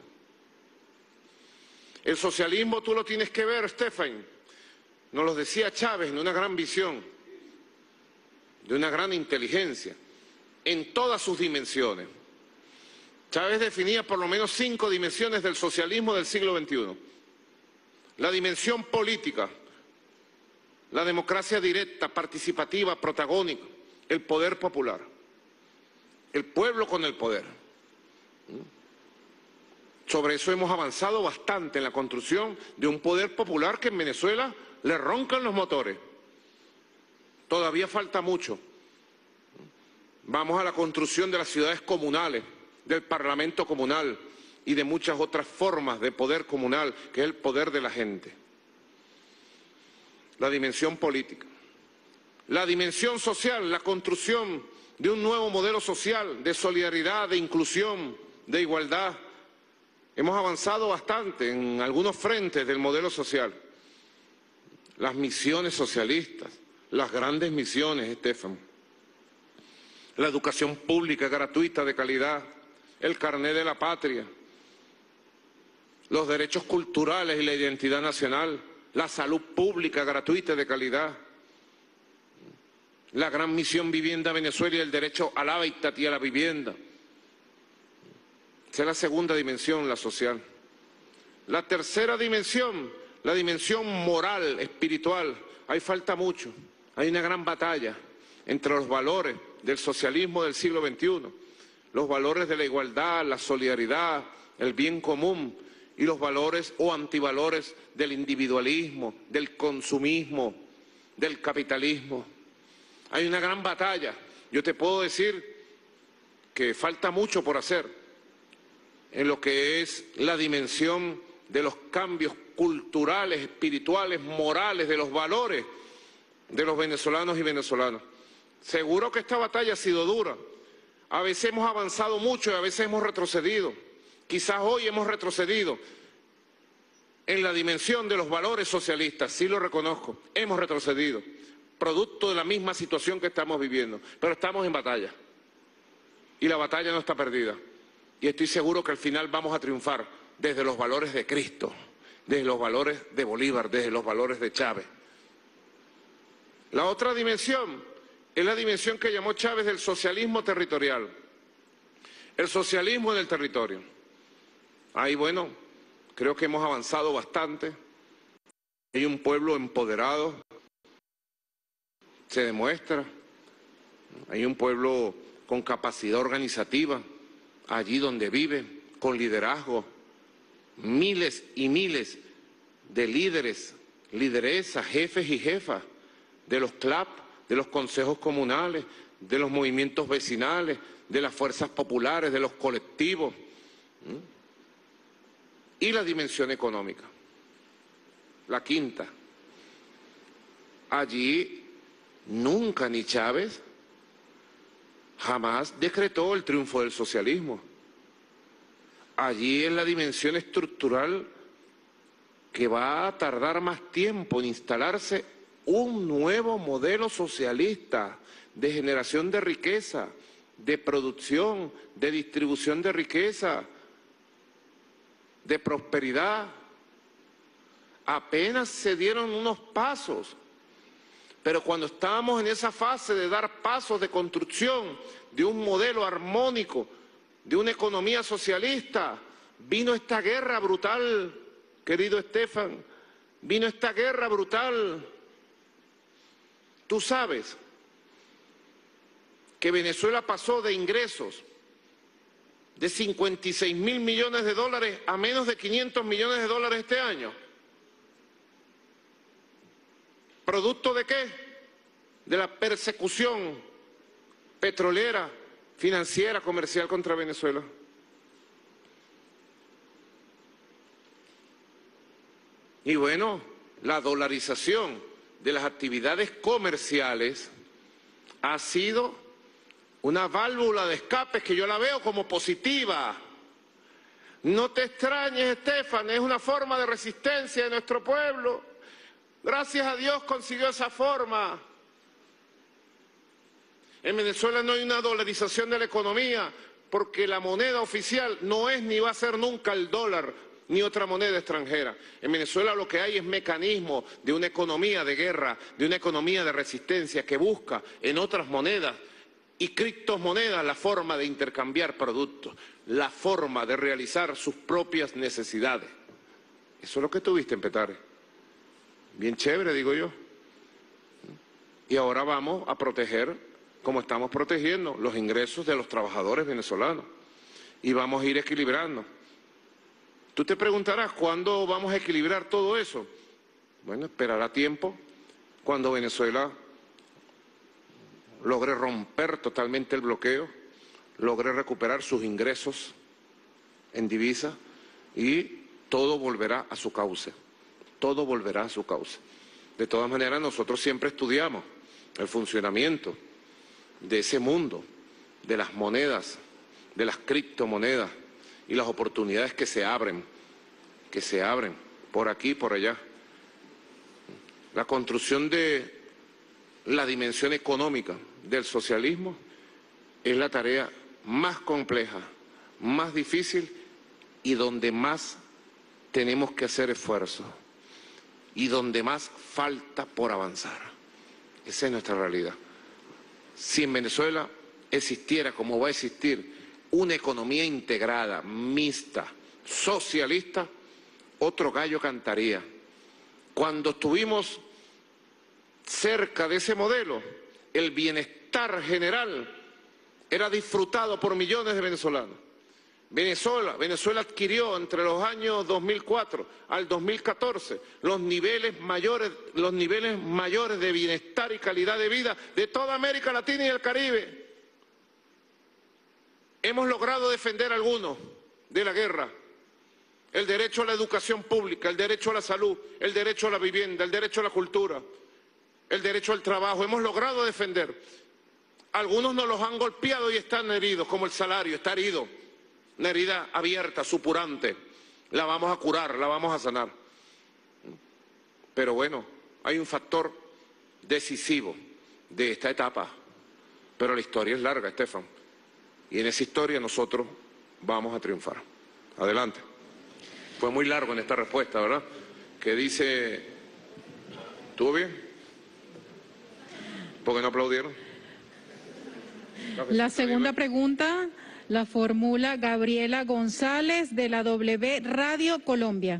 El socialismo tú lo tienes que ver, Stefan, nos lo decía Chávez, de una gran visión, de una gran inteligencia, en todas sus dimensiones. Chávez definía por lo menos cinco dimensiones del socialismo del siglo veintiuno. La dimensión política, la democracia directa, participativa, protagónica, el poder popular, el pueblo con el poder. Sobre eso hemos avanzado bastante en la construcción de un poder popular que en Venezuela le roncan los motores. Todavía falta mucho. Vamos a la construcción de las ciudades comunales, del parlamento comunal y de muchas otras formas de poder comunal, que es el poder de la gente. La dimensión política. La dimensión social, la construcción de un nuevo modelo social, de solidaridad, de inclusión, de igualdad. Hemos avanzado bastante en algunos frentes del modelo social. Las misiones socialistas, las grandes misiones, Estefan. La educación pública gratuita de calidad, el carné de la patria, los derechos culturales y la identidad nacional, la salud pública gratuita de calidad, la gran misión Vivienda Venezuela y el derecho al hábitat y a la vivienda. Esa es la segunda dimensión, la social. La tercera dimensión, la dimensión moral, espiritual. Ahí falta mucho, hay una gran batalla entre los valores del socialismo del siglo veintiuno, los valores de la igualdad, la solidaridad, el bien común, y los valores o antivalores del individualismo, del consumismo, del capitalismo. Hay una gran batalla. Yo te puedo decir que falta mucho por hacer en lo que es la dimensión de los cambios culturales, espirituales, morales, de los valores de los venezolanos y venezolanas. Seguro que esta batalla ha sido dura. A veces hemos avanzado mucho y a veces hemos retrocedido. Quizás hoy hemos retrocedido en la dimensión de los valores socialistas, sí lo reconozco, hemos retrocedido, producto de la misma situación que estamos viviendo, pero estamos en batalla y la batalla no está perdida y estoy seguro que al final vamos a triunfar desde los valores de Cristo, desde los valores de Bolívar, desde los valores de Chávez. La otra dimensión es la dimensión que llamó Chávez del socialismo territorial, el socialismo en el territorio. Ahí, bueno, creo que hemos avanzado bastante. Hay un pueblo empoderado, se demuestra. Hay un pueblo con capacidad organizativa, allí donde vive, con liderazgo. Miles y miles de líderes, lideresas, jefes y jefas de los C L A P, de los consejos comunales, de los movimientos vecinales, de las fuerzas populares, de los colectivos. ¿Mm? Y la dimensión económica, la quinta. Allí nunca ni Chávez jamás decretó el triunfo del socialismo. Allí es la dimensión estructural que va a tardar más tiempo en instalarse un nuevo modelo socialista de generación de riqueza, de producción, de distribución de riqueza, de prosperidad. Apenas se dieron unos pasos, pero cuando estábamos en esa fase de dar pasos de construcción de un modelo armónico, de una economía socialista, vino esta guerra brutal, querido Estefan, vino esta guerra brutal. Tú sabes que Venezuela pasó de ingresos de cincuenta y seis mil millones de dólares a menos de quinientos millones de dólares este año. ¿Producto de qué? De la persecución petrolera, financiera, comercial contra Venezuela. Y bueno, la dolarización de las actividades comerciales ha sido una válvula de escape que yo la veo como positiva. No te extrañes, Estefan, es una forma de resistencia de nuestro pueblo. Gracias a Dios consiguió esa forma. En Venezuela no hay una dolarización de la economía porque la moneda oficial no es ni va a ser nunca el dólar ni otra moneda extranjera. En Venezuela lo que hay es mecanismo de una economía de guerra, de una economía de resistencia que busca en otras monedas y criptomonedas la forma de intercambiar productos, la forma de realizar sus propias necesidades. Eso es lo que tuviste en Petare. Bien chévere, digo yo. Y ahora vamos a proteger, como estamos protegiendo, los ingresos de los trabajadores venezolanos. Y vamos a ir equilibrando. Tú te preguntarás, ¿cuándo vamos a equilibrar todo eso? Bueno, esperará tiempo cuando Venezuela logre romper totalmente el bloqueo, logre recuperar sus ingresos en divisa y todo volverá a su cauce, todo volverá a su cauce. De todas maneras, nosotros siempre estudiamos el funcionamiento de ese mundo, de las monedas, de las criptomonedas y las oportunidades que se abren, que se abren por aquí y por allá. La construcción de la dimensión económica del socialismo es la tarea más compleja, más difícil y donde más tenemos que hacer esfuerzo y donde más falta por avanzar. Esa es nuestra realidad. Si en Venezuela existiera, como va a existir, una economía integrada, mixta, socialista, otro gallo cantaría. Cuando estuvimos cerca de ese modelo, el bienestar general era disfrutado por millones de venezolanos. Venezuela, Venezuela adquirió entre los años dos mil cuatro al dos mil catorce los niveles mayores, los niveles mayores de bienestar y calidad de vida de toda América Latina y el Caribe. Hemos logrado defender algunos de la guerra: el derecho a la educación pública, el derecho a la salud, el derecho a la vivienda, el derecho a la cultura, el derecho al trabajo. Hemos logrado defender. Algunos nos los han golpeado y están heridos, como el salario, está herido. Una herida abierta, supurante. La vamos a curar, la vamos a sanar. Pero bueno, hay un factor decisivo de esta etapa. Pero la historia es larga, Estefan. Y en esa historia nosotros vamos a triunfar. Adelante. Fue muy largo en esta respuesta, ¿verdad? Que dice... ¿Estuvo bien? ¿Por qué no aplaudieron? La segunda pregunta la formula Gabriela González de la W Radio Colombia.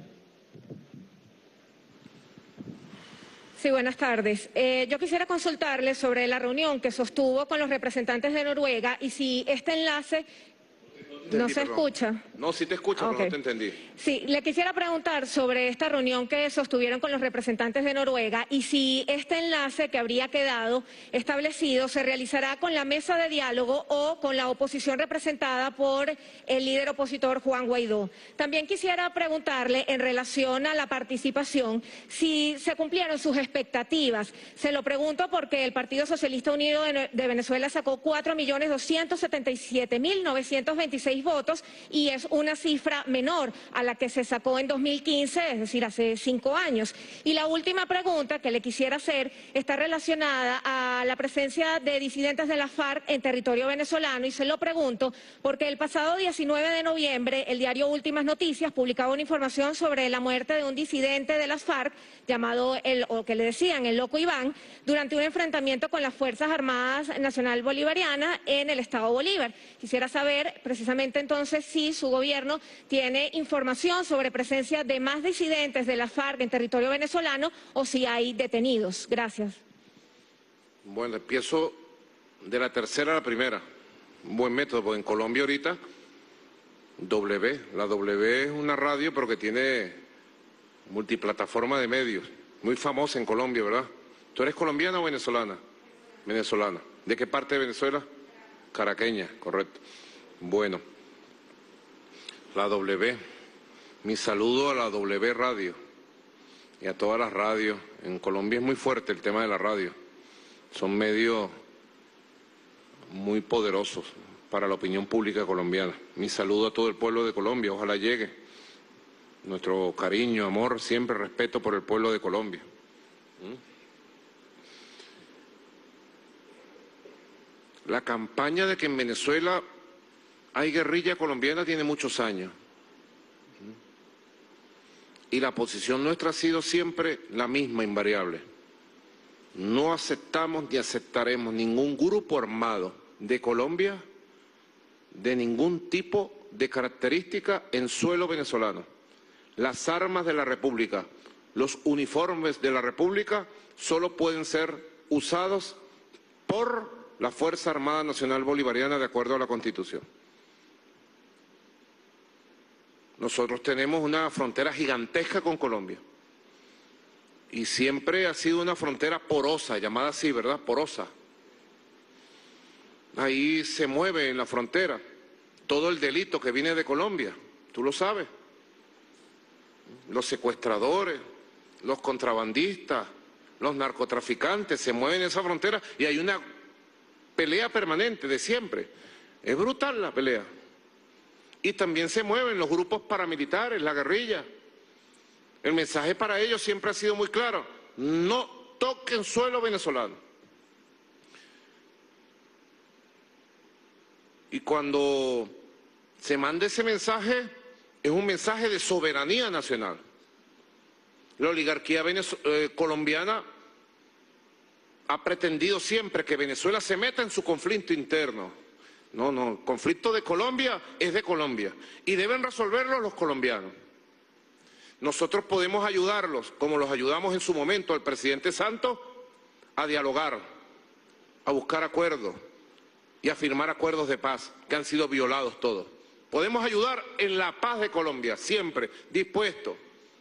Sí, buenas tardes. Eh, yo quisiera consultarle sobre la reunión que sostuvo con los representantes de Noruega y si este enlace... Entendí, ¿No se perdón. escucha? No, sí te escucho, Okay. pero no te entendí. Sí, le quisiera preguntar sobre esta reunión que sostuvieron con los representantes de Noruega y si este enlace que habría quedado establecido se realizará con la mesa de diálogo o con la oposición representada por el líder opositor Juan Guaidó. También quisiera preguntarle en relación a la participación si se cumplieron sus expectativas. Se lo pregunto porque el Partido Socialista Unido de Venezuela sacó cuatro millones doscientos setenta y siete mil novecientos veintiséis votos y es una cifra menor a la que se sacó en dos mil quince, es decir, hace cinco años. Y la última pregunta que le quisiera hacer está relacionada a la presencia de disidentes de la FARC en territorio venezolano y se lo pregunto porque el pasado diecinueve de noviembre el diario Últimas Noticias publicaba una información sobre la muerte de un disidente de las FARC llamado, el, o que le decían, el Loco Iván, durante un enfrentamiento con las Fuerzas Armadas Nacional Bolivariana en el Estado Bolívar. Quisiera saber precisamente entonces si su gobierno tiene información sobre presencia de más disidentes de la FARC en territorio venezolano o si hay detenidos. Gracias. Bueno, empiezo de la tercera a la primera. Un buen método, porque en Colombia ahorita, W, la W es una radio pero que tiene multiplataforma de medios, muy famosa en Colombia, ¿verdad? ¿Tú eres colombiana o venezolana? Venezolana. ¿De qué parte de Venezuela? Caraqueña, correcto. Bueno, la W, mi saludo a la W Radio y a todas las radios. En Colombia es muy fuerte el tema de la radio. Son medios muy poderosos para la opinión pública colombiana. Mi saludo a todo el pueblo de Colombia, ojalá llegue. Nuestro cariño, amor, siempre respeto por el pueblo de Colombia. ¿Mm? La campaña de que en Venezuela hay guerrilla colombiana tiene muchos años. ¿Mm? Y la posición nuestra ha sido siempre la misma, invariable. No aceptamos ni aceptaremos ningún grupo armado de Colombia de ningún tipo de característica en suelo venezolano. Las armas de la República, los uniformes de la República solo pueden ser usados por la Fuerza Armada Nacional Bolivariana de acuerdo a la Constitución. Nosotros tenemos una frontera gigantesca con Colombia y siempre ha sido una frontera porosa, llamada así, ¿verdad? Porosa. Ahí se mueve en la frontera todo el delito que viene de Colombia, tú lo sabes. Los secuestradores, los contrabandistas, los narcotraficantes se mueven en esa frontera y hay una pelea permanente de siempre. Es brutal la pelea. Y también se mueven los grupos paramilitares, la guerrilla. El mensaje para ellos siempre ha sido muy claro: no toquen suelo venezolano. Y cuando se manda ese mensaje, es un mensaje de soberanía nacional. La oligarquía eh, colombiana ha pretendido siempre que Venezuela se meta en su conflicto interno. No, no, el conflicto de Colombia es de Colombia y deben resolverlo los colombianos. Nosotros podemos ayudarlos, como los ayudamos en su momento al presidente Santos, a dialogar, a buscar acuerdos y a firmar acuerdos de paz, que han sido violados todos. Podemos ayudar en la paz de Colombia, siempre, dispuesto.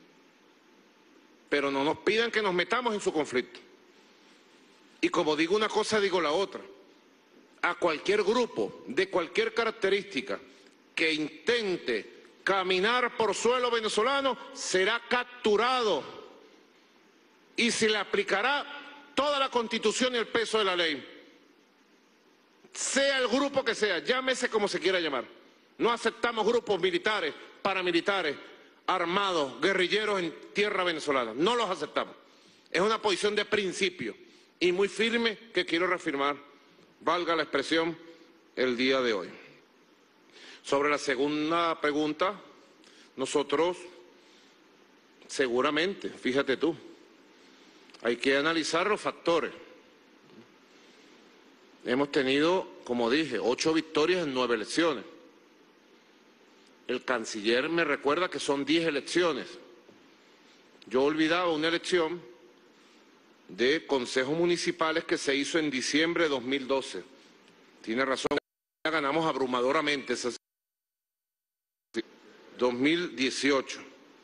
Pero no nos pidan que nos metamos en su conflicto. Y como digo una cosa, digo la otra. A cualquier grupo, de cualquier característica, que intente caminar por suelo venezolano, será capturado y se le aplicará toda la Constitución y el peso de la ley. Sea el grupo que sea, llámese como se quiera llamar. No aceptamos grupos militares, paramilitares, armados, guerrilleros en tierra venezolana. No los aceptamos. Es una posición de principio y muy firme que quiero reafirmar, valga la expresión, el día de hoy. Sobre la segunda pregunta, nosotros seguramente, fíjate tú, hay que analizar los factores. Hemos tenido, como dije, ocho victorias en nueve elecciones. El canciller me recuerda que son diez elecciones. Yo olvidaba una elección de consejos municipales que se hizo en diciembre de dos mil doce. Tiene razón, ganamos abrumadoramente esas dos mil dieciocho.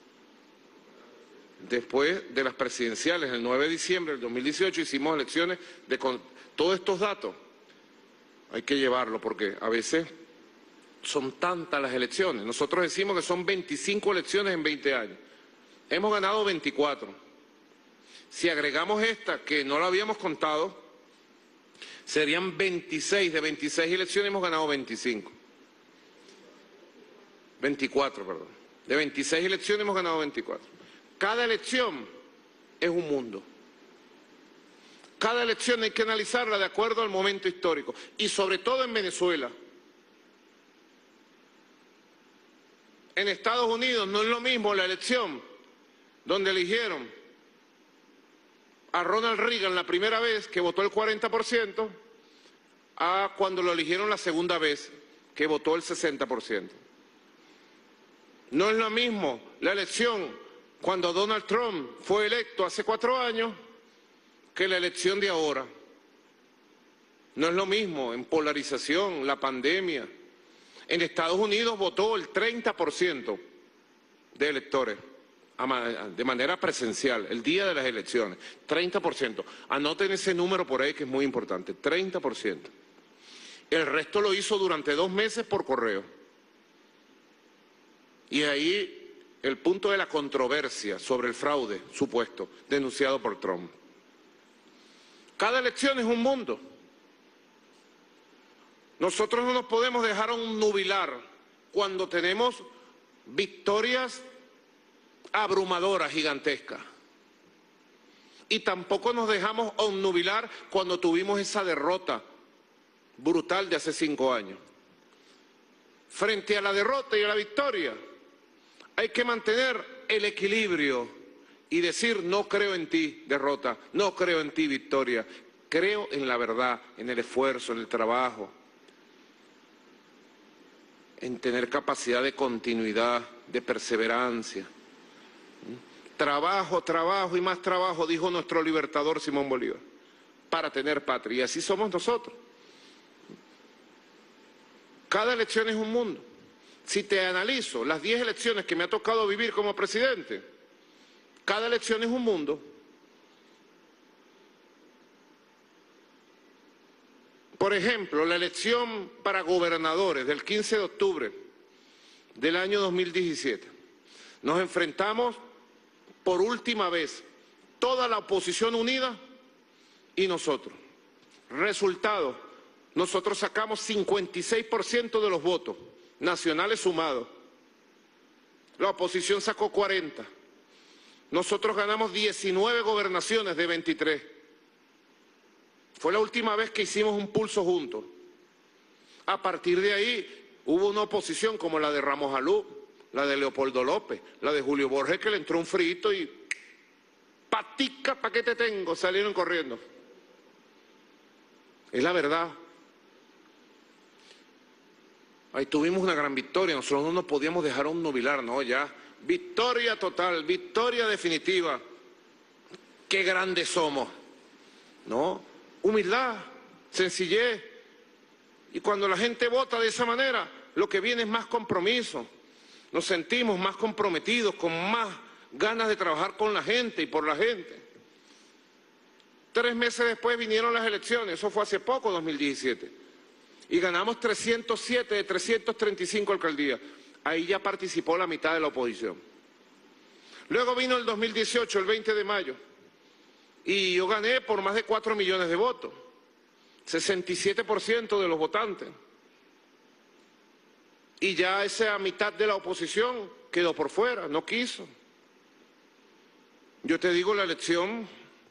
Después de las presidenciales, el nueve de diciembre del dos mil dieciocho, hicimos elecciones de con todos estos datos. Hay que llevarlo porque a veces son tantas las elecciones. Nosotros decimos que son veinticinco elecciones en veinte años. Hemos ganado veinticuatro. Si agregamos esta, que no la habíamos contado, serían veintiséis. De veintiséis elecciones hemos ganado veinticinco. veinticuatro, perdón. De veintiséis elecciones hemos ganado veinticuatro. Cada elección es un mundo. Cada elección hay que analizarla de acuerdo al momento histórico. Y sobre todo en Venezuela. En Estados Unidos no es lo mismo la elección donde eligieron a Ronald Reagan la primera vez, que votó el cuarenta por ciento, a cuando lo eligieron la segunda vez, que votó el sesenta por ciento. No es lo mismo la elección cuando Donald Trump fue electo hace cuatro años que la elección de ahora. No es lo mismo en polarización, la pandemia. En Estados Unidos votó el treinta por ciento de electores de manera presencial, el día de las elecciones, treinta por ciento. Anoten ese número por ahí que es muy importante, treinta por ciento. El resto lo hizo durante dos meses por correo. Y ahí el punto de la controversia sobre el fraude supuesto, denunciado por Trump. Cada elección es un mundo. Nosotros no nos podemos dejar obnubilar cuando tenemos victorias abrumadoras, gigantescas. Y tampoco nos dejamos obnubilar cuando tuvimos esa derrota brutal de hace cinco años. Frente a la derrota y a la victoria, hay que mantener el equilibrio y decir: no creo en ti, derrota, no creo en ti, victoria. Creo en la verdad, en el esfuerzo, en el trabajo, en tener capacidad de continuidad, de perseverancia. Trabajo, trabajo y más trabajo, dijo nuestro libertador Simón Bolívar, para tener patria. Y así somos nosotros. Cada elección es un mundo. Si te analizo las diez elecciones que me ha tocado vivir como presidente, cada elección es un mundo. Por ejemplo, la elección para gobernadores del quince de octubre del año dos mil diecisiete. Nos enfrentamos por última vez toda la oposición unida y nosotros. Resultado, nosotros sacamos cincuenta y seis por ciento de los votos nacionales sumados. La oposición sacó cuarenta. Nosotros ganamos diecinueve gobernaciones de veintitrés. Fue la última vez que hicimos un pulso juntos. A partir de ahí hubo una oposición como la de Ramos Alú, la de Leopoldo López, la de Julio Borges, que le entró un frito y patica, ¿pa' qué te tengo? Salieron corriendo. Es la verdad. Ahí tuvimos una gran victoria, nosotros no nos podíamos dejar obnubilar, no, ya. Victoria total, victoria definitiva. Qué grandes somos, ¿no? Humildad, sencillez. Y cuando la gente vota de esa manera, lo que viene es más compromiso. Nos sentimos más comprometidos, con más ganas de trabajar con la gente y por la gente. Tres meses después vinieron las elecciones, eso fue hace poco, dos mil diecisiete, y ganamos trescientos siete de trescientas treinta y cinco alcaldías. Ahí ya participó la mitad de la oposición. Luego vino el dos mil dieciocho, el veinte de mayo, y yo gané por más de cuatro millones de votos, sesenta y siete por ciento de los votantes. Y ya esa mitad de la oposición quedó por fuera, no quiso. Yo te digo, la elección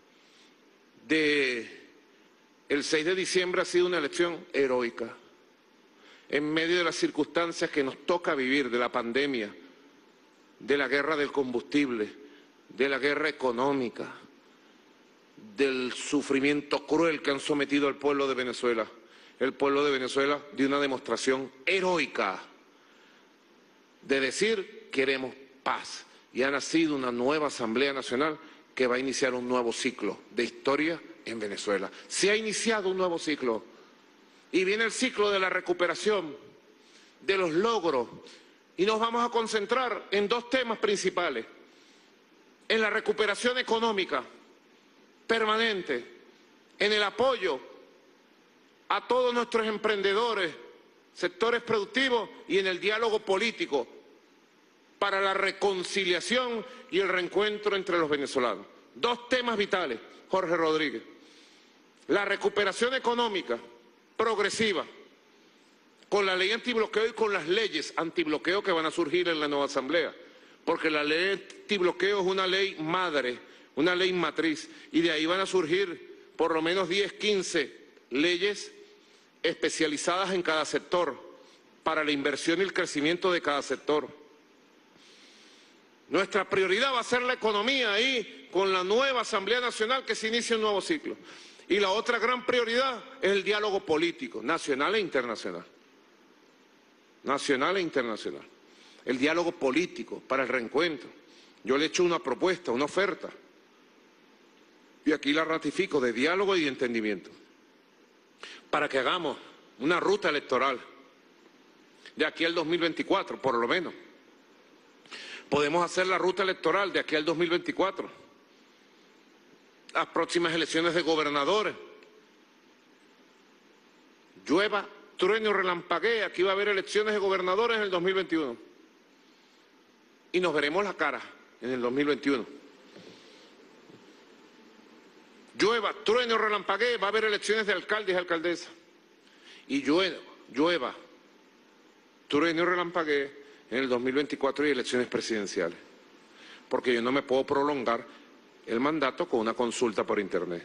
de el seis de diciembre ha sido una elección heroica. En medio de las circunstancias que nos toca vivir, de la pandemia, de la guerra del combustible, de la guerra económica, del sufrimiento cruel que han sometido al pueblo de Venezuela. El pueblo de Venezuela dio una demostración heroica de decir queremos paz, y ha nacido una nueva Asamblea Nacional que va a iniciar un nuevo ciclo de historia en Venezuela. Se ha iniciado un nuevo ciclo y viene el ciclo de la recuperación, de los logros, y nos vamos a concentrar en dos temas principales: en la recuperación económica permanente, en el apoyo a todos nuestros emprendedores, sectores productivos, y en el diálogo político para la reconciliación y el reencuentro entre los venezolanos. Dos temas vitales, Jorge Rodríguez: la recuperación económica progresiva, con la ley antibloqueo y con las leyes antibloqueo que van a surgir en la nueva Asamblea, porque la ley antibloqueo es una ley madre, una ley matriz, y de ahí van a surgir por lo menos diez, quince leyes especializadas en cada sector, para la inversión y el crecimiento de cada sector. Nuestra prioridad va a ser la economía ahí, con la nueva Asamblea Nacional que se inicia un nuevo ciclo. Y la otra gran prioridad es el diálogo político, nacional e internacional. Nacional e internacional. El diálogo político para el reencuentro. Yo le he hecho una propuesta, una oferta, y aquí la ratifico, de diálogo y de entendimiento, para que hagamos una ruta electoral de aquí al dos mil veinticuatro, por lo menos. Podemos hacer la ruta electoral de aquí al dos mil veinticuatro, las próximas elecciones de gobernadores. Llueva, truene o relampaguee, aquí va a haber elecciones de gobernadores en el dos mil veintiuno. Y nos veremos la cara en el dos mil veintiuno. Llueva, truene o relampaguee, va a haber elecciones de alcaldes y alcaldesas. Y llueva, llueva, truene o relampaguee, en el dos mil veinticuatro y elecciones presidenciales. Porque yo no me puedo prolongar el mandato con una consulta por internet.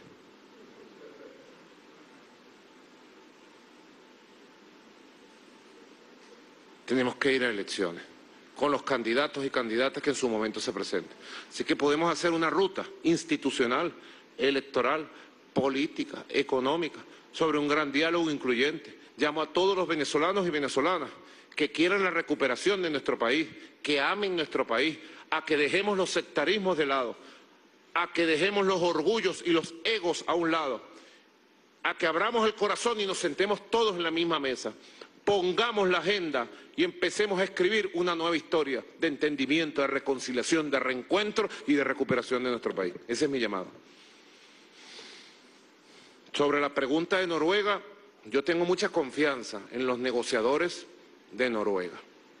Tenemos que ir a elecciones con los candidatos y candidatas que en su momento se presenten. Así que podemos hacer una ruta institucional, electoral, política, económica, sobre un gran diálogo incluyente. Llamo a todos los venezolanos y venezolanas que quieran la recuperación de nuestro país, que amen nuestro país, a que dejemos los sectarismos de lado, a que dejemos los orgullos y los egos a un lado, a que abramos el corazón y nos sentemos todos en la misma mesa, pongamos la agenda y empecemos a escribir una nueva historia de entendimiento, de reconciliación, de reencuentro y de recuperación de nuestro país. Ese es mi llamado. Sobre la pregunta de Noruega, yo tengo mucha confianza en los negociadores de Noruega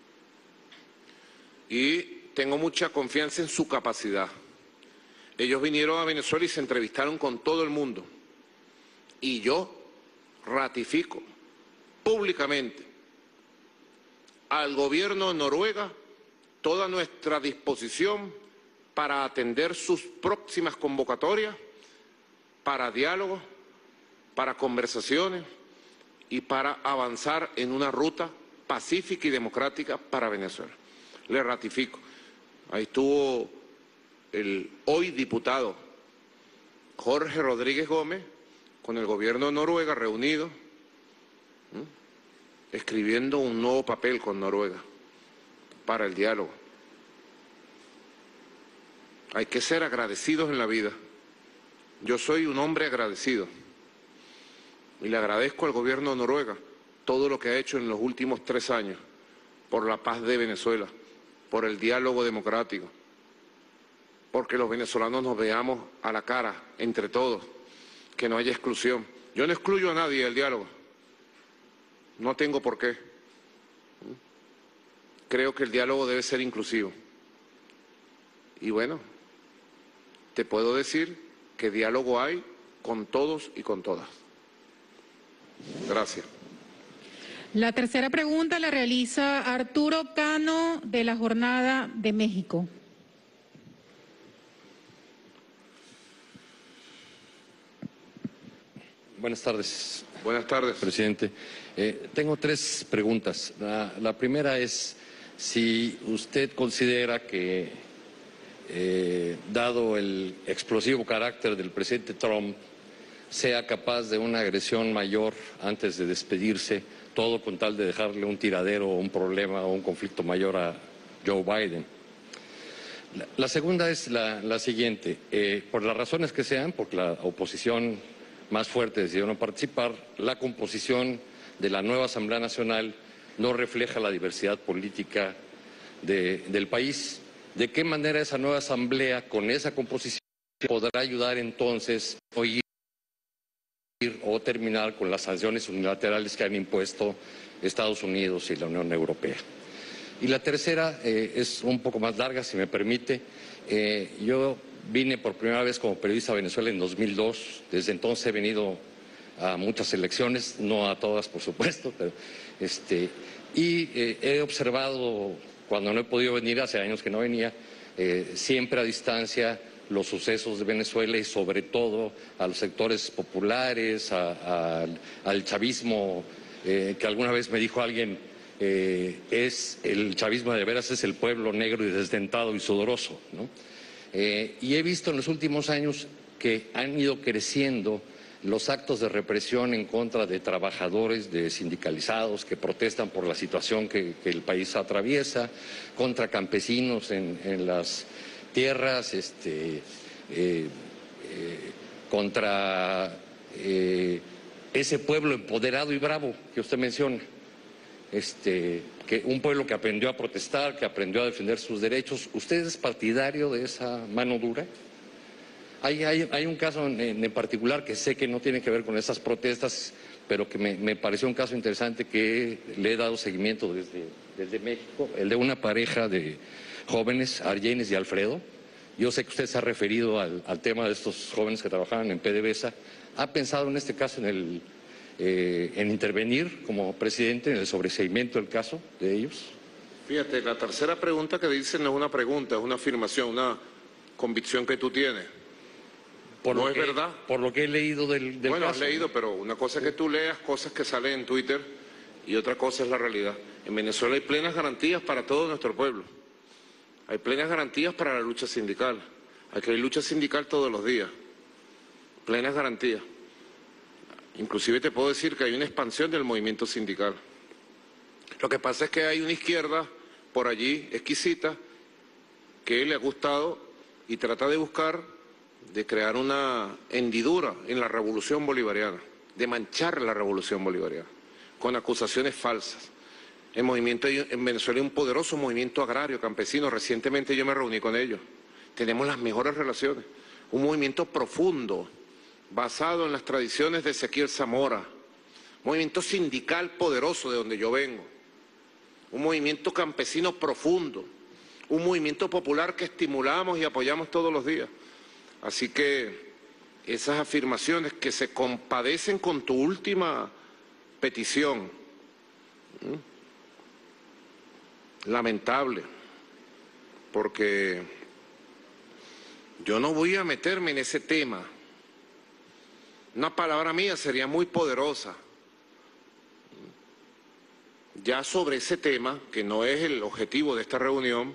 y tengo mucha confianza en su capacidad. Ellos vinieron a Venezuela y se entrevistaron con todo el mundo, y yo ratifico públicamente al gobierno de Noruega toda nuestra disposición para atender sus próximas convocatorias, para diálogos, para conversaciones y para avanzar en una ruta pacífica y democrática para Venezuela. Le ratifico. Ahí estuvo el hoy diputado Jorge Rodríguez Gómez con el gobierno de Noruega reunido, ¿sí?, escribiendo un nuevo papel con Noruega para el diálogo. Hay que ser agradecidos en la vida. Yo soy un hombre agradecido y le agradezco al gobierno de Noruega todo lo que ha hecho en los últimos tres años por la paz de Venezuela, por el diálogo democrático, porque los venezolanos nos veamos a la cara entre todos, que no haya exclusión. Yo no excluyo a nadie del diálogo, no tengo por qué. Creo que el diálogo debe ser inclusivo. Y bueno, te puedo decir que diálogo hay con todos y con todas. Gracias. La tercera pregunta la realiza Arturo Cano de La Jornada de México. Buenas tardes. Buenas tardes. Presidente. Eh, tengo tres preguntas. La, la primera es si usted considera que, eh, dado el explosivo carácter del presidente Trump, sea capaz de una agresión mayor antes de despedirse, todo con tal de dejarle un tiradero o un problema o un conflicto mayor a Joe Biden. La, la segunda es la, la siguiente. Eh, por las razones que sean, porque la oposición más fuerte decidió no participar, la composición de la nueva Asamblea Nacional no refleja la diversidad política de, del país. ¿De qué manera esa nueva Asamblea, con esa composición, podrá ayudar entonces a oír o terminar con las sanciones unilaterales que han impuesto Estados Unidos y la Unión Europea? Y la tercera eh, es un poco más larga, si me permite. Eh, yo vine por primera vez como periodista a Venezuela en dos mil dos. Desde entonces he venido a muchas elecciones, no a todas, por supuesto, pero este, y eh, he observado, cuando no he podido venir, hace años que no venía, eh, siempre a distancia, los sucesos de Venezuela y sobre todo a los sectores populares, a, a, al chavismo, eh, que alguna vez me dijo alguien, eh, es el chavismo de veras es el pueblo negro y desdentado y sudoroso, ¿no? Eh, y he visto en los últimos años que han ido creciendo los actos de represión en contra de trabajadores, de sindicalizados que protestan por la situación que, que el país atraviesa, contra campesinos en, en las tierras, este, eh, eh, contra eh, ese pueblo empoderado y bravo que usted menciona, este, que un pueblo que aprendió a protestar, que aprendió a defender sus derechos. ¿Usted es partidario de esa mano dura? Hay, hay, hay un caso en, en particular que sé que no tiene que ver con esas protestas, pero que me, me pareció un caso interesante que le he dado seguimiento desde, desde México, el de una pareja de jóvenes, Argenis y Alfredo. Yo sé que usted se ha referido al, al tema de estos jóvenes que trabajaban en PDVSA. ¿Ha pensado en este caso en, el, eh, en intervenir como presidente en el sobreseimiento del caso de ellos? Fíjate, la tercera pregunta que dicen no es una pregunta, es una afirmación, una convicción que tú tienes. Por no lo es que, verdad. Por lo que he leído del, del bueno, caso. Bueno, has leído, pero una cosa es que tú leas cosas que salen en Twitter y otra cosa es la realidad. En Venezuela hay plenas garantías para todo nuestro pueblo. Hay plenas garantías para la lucha sindical. Aquí hay lucha sindical todos los días. Plenas garantías. Inclusive te puedo decir que hay una expansión del movimiento sindical. Lo que pasa es que hay una izquierda por allí exquisita que le ha gustado y trata de buscar de crear una hendidura en la revolución bolivariana, de manchar la revolución bolivariana, con acusaciones falsas. El movimiento en Venezuela hay un poderoso movimiento agrario, campesino. Recientemente yo me reuní con ellos. Tenemos las mejores relaciones. Un movimiento profundo, basado en las tradiciones de Ezequiel Zamora. Movimiento sindical poderoso de donde yo vengo. Un movimiento campesino profundo. Un movimiento popular que estimulamos y apoyamos todos los días. Así que esas afirmaciones que se compadecen con tu última petición, ¿sí? Lamentable, porque yo no voy a meterme en ese tema. Una palabra mía sería muy poderosa. Ya sobre ese tema, que no es el objetivo de esta reunión,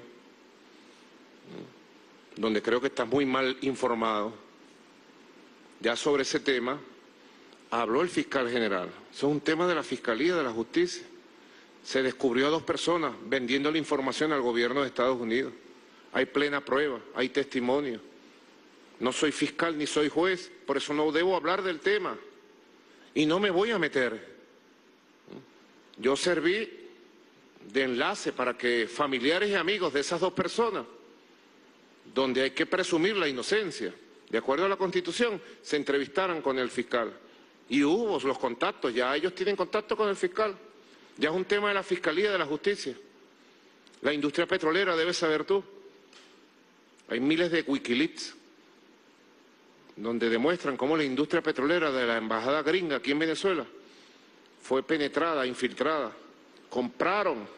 donde creo que estás muy mal informado, ya sobre ese tema habló el fiscal general. Eso es un tema de la Fiscalía de la Justicia. Se descubrió a dos personas vendiendo la información al gobierno de Estados Unidos. Hay plena prueba, hay testimonio. No soy fiscal ni soy juez, por eso no debo hablar del tema. Y no me voy a meter. Yo serví de enlace para que familiares y amigos de esas dos personas, donde hay que presumir la inocencia, de acuerdo a la Constitución, se entrevistaran con el fiscal. Y hubo los contactos, ya ellos tienen contacto con el fiscal. Ya es un tema de la Fiscalía de la Justicia. La industria petrolera, debes saber tú. Hay miles de Wikileaks donde demuestran cómo la industria petrolera de la embajada gringa aquí en Venezuela fue penetrada, infiltrada. Compraron.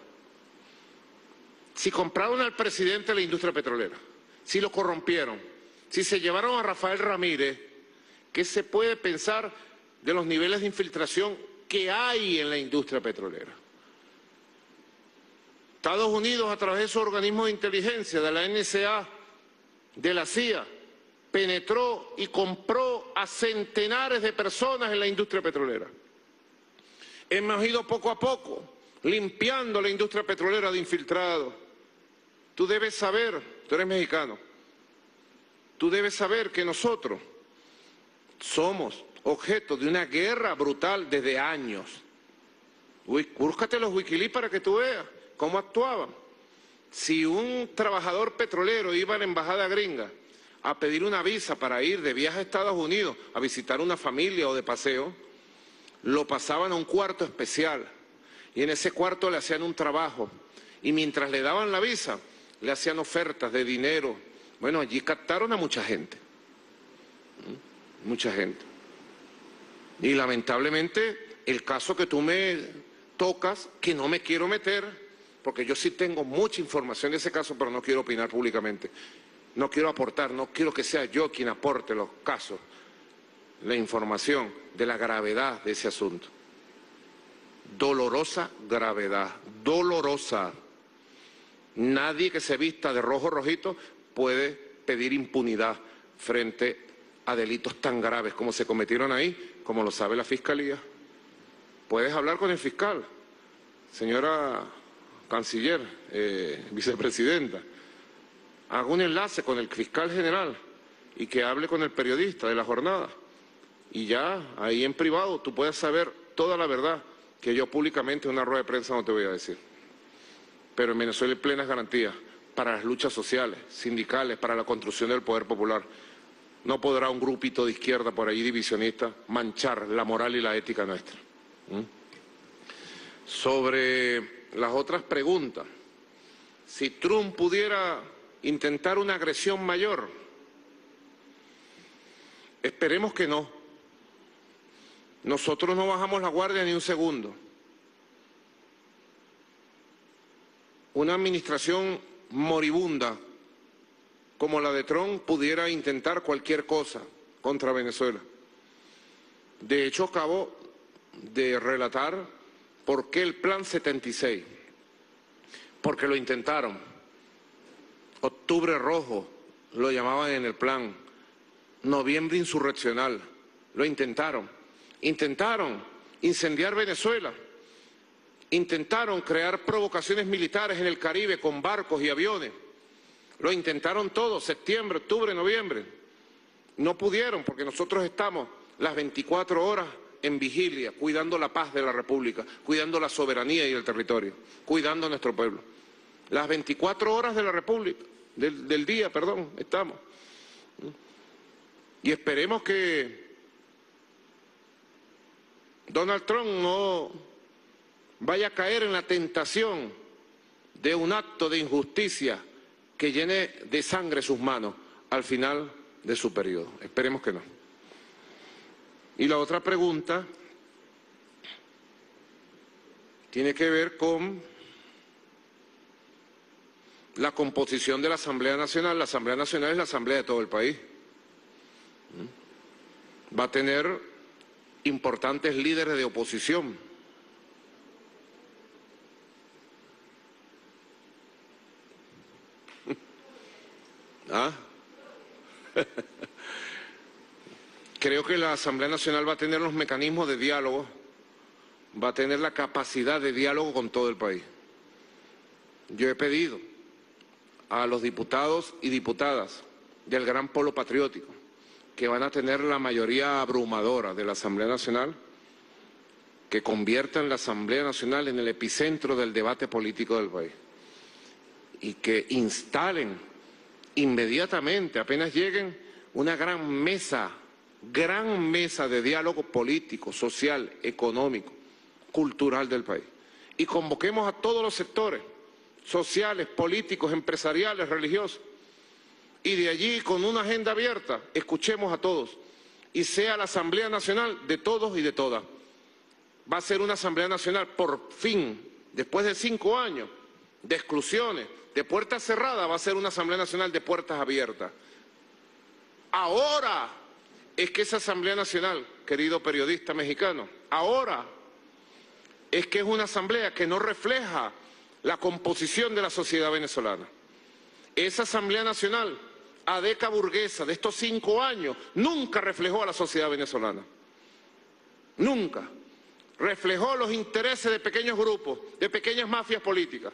Si compraron al presidente de la industria petrolera, si lo corrompieron, si se llevaron a Rafael Ramírez, ¿qué se puede pensar de los niveles de infiltración que hay en la industria petrolera? Estados Unidos, a través de su organismo de inteligencia, de la N S A, de la C I A, penetró y compró a centenares de personas en la industria petrolera. Hemos ido poco a poco limpiando la industria petrolera de infiltrados. Tú debes saber, tú eres mexicano, tú debes saber que nosotros somos objeto de una guerra brutal desde años. Búscate los Wikileaks para que tú veas cómo actuaban. Si un trabajador petrolero iba a la embajada gringa a pedir una visa para ir de viaje a Estados Unidos a visitar una familia o de paseo, lo pasaban a un cuarto especial y en ese cuarto le hacían un trabajo y mientras le daban la visa le hacían ofertas de dinero. Bueno, allí captaron a mucha gente, mucha gente. Y lamentablemente el caso que tú me tocas, que no me quiero meter, porque yo sí tengo mucha información de ese caso, pero no quiero opinar públicamente. No quiero aportar, no quiero que sea yo quien aporte los casos, la información de la gravedad de ese asunto. Dolorosa gravedad, dolorosa. Nadie que se vista de rojo rojito puede pedir impunidad frente a delitos tan graves como se cometieron ahí, como lo sabe la Fiscalía. Puedes hablar con el fiscal, señora canciller, eh, vicepresidenta. Haga un enlace con el fiscal general y que hable con el periodista de la jornada. Y ya, ahí en privado, tú puedes saber toda la verdad que yo públicamente en una rueda de prensa no te voy a decir. Pero en Venezuela hay plenas garantías para las luchas sociales, sindicales, para la construcción del poder popular. No podrá un grupito de izquierda por ahí divisionista manchar la moral y la ética nuestra. ¿Mm? Sobre las otras preguntas, si Trump pudiera intentar una agresión mayor, esperemos que no. Nosotros no bajamos la guardia ni un segundo. Una administración moribunda como la de Trump pudiera intentar cualquier cosa contra Venezuela. De hecho, acabo de relatar por qué el Plan setenta y seis. Porque lo intentaron. Octubre rojo, lo llamaban en el plan. Noviembre insurreccional, lo intentaron. Intentaron incendiar Venezuela. Intentaron crear provocaciones militares en el Caribe con barcos y aviones. Lo intentaron todo, septiembre, octubre, noviembre. No pudieron porque nosotros estamos las veinticuatro horas en vigilia, cuidando la paz de la República, cuidando la soberanía y el territorio, cuidando a nuestro pueblo. Las veinticuatro horas de la República, del, del día, perdón, estamos. Y esperemos que Donald Trump no vaya a caer en la tentación de un acto de injusticia que llene de sangre sus manos al final de su periodo. Esperemos que no. Y la otra pregunta tiene que ver con la composición de la Asamblea Nacional. La Asamblea Nacional es la asamblea de todo el país. Va a tener importantes líderes de oposición. ¿Ah? Creo que la Asamblea Nacional va a tener los mecanismos de diálogo, va a tener la capacidad de diálogo con todo el país. Yo he pedido a los diputados y diputadas del Gran Polo Patriótico, que van a tener la mayoría abrumadora de la Asamblea Nacional, que conviertan la Asamblea Nacional en el epicentro del debate político del país y que instalen inmediatamente, apenas lleguen, una gran mesa, gran mesa de diálogo político, social, económico, cultural del país. Y convoquemos a todos los sectores sociales, políticos, empresariales, religiosos. Y de allí, con una agenda abierta, escuchemos a todos. Y sea la Asamblea Nacional de todos y de todas. Va a ser una Asamblea Nacional, por fin, después de cinco años de exclusiones, de puertas cerradas, va a ser una Asamblea Nacional de puertas abiertas. Ahora es que esa Asamblea Nacional, querido periodista mexicano, ahora es que es una asamblea que no refleja la composición de la sociedad venezolana. Esa Asamblea Nacional, adeca burguesa, de estos cinco años, nunca reflejó a la sociedad venezolana. Nunca. Reflejó los intereses de pequeños grupos, de pequeñas mafias políticas.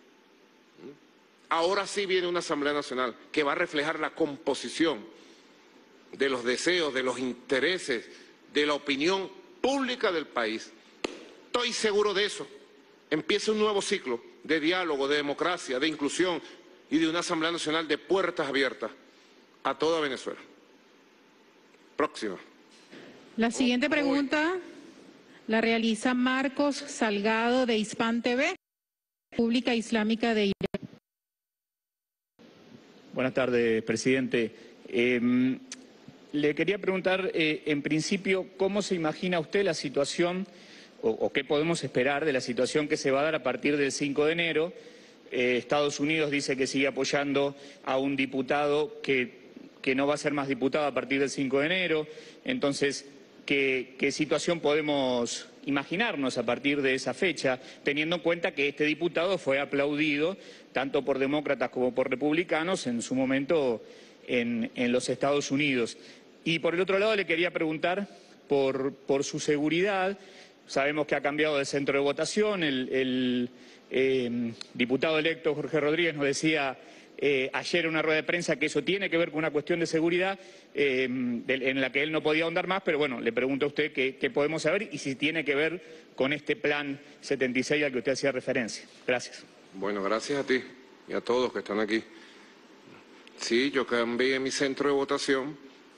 Ahora sí viene una Asamblea Nacional que va a reflejar la composición de los deseos, de los intereses, de la opinión pública del país. Estoy seguro de eso. Empieza un nuevo ciclo de diálogo, de democracia, de inclusión y de una Asamblea Nacional de puertas abiertas a toda Venezuela. Próxima. La siguiente pregunta la realiza Marcos Salgado de Hispan T V, República Islámica de Irán. Buenas tardes, presidente. Eh, le quería preguntar, eh, en principio, ¿cómo se imagina usted la situación o, o qué podemos esperar de la situación que se va a dar a partir del cinco de enero? Eh, Estados Unidos dice que sigue apoyando a un diputado que, que no va a ser más diputado a partir del cinco de enero. Entonces, ¿qué, qué situación podemos imaginarnos a partir de esa fecha, teniendo en cuenta que este diputado fue aplaudido tanto por demócratas como por republicanos en su momento en, en los Estados Unidos? Y por el otro lado le quería preguntar por, por su seguridad. Sabemos que ha cambiado de centro de votación. El, el eh, diputado electo Jorge Rodríguez nos decía eh, ayer en una rueda de prensa que eso tiene que ver con una cuestión de seguridad eh, de, en la que él no podía ahondar más, pero bueno, le pregunto a usted qué, qué podemos saber y si tiene que ver con este plan setenta y seis al que usted hacía referencia. Gracias. Bueno, gracias a ti y a todos que están aquí. Sí, yo cambié mi centro de votación.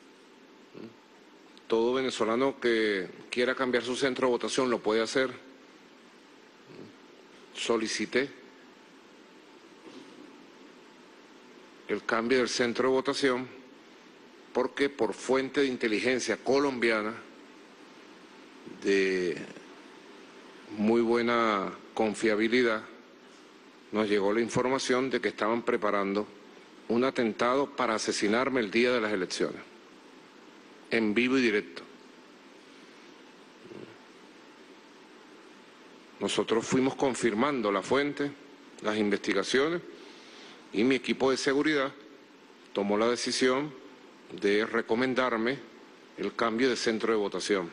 Todo venezolano que quiera cambiar su centro de votación lo puede hacer. Solicité el cambio del centro de votación porque por fuente de inteligencia colombiana de muy buena confiabilidad nos llegó la información de que estaban preparando un atentado para asesinarme el día de las elecciones, en vivo y directo. Nosotros fuimos confirmando la fuente, las investigaciones, y mi equipo de seguridad tomó la decisión de recomendarme el cambio de centro de votación,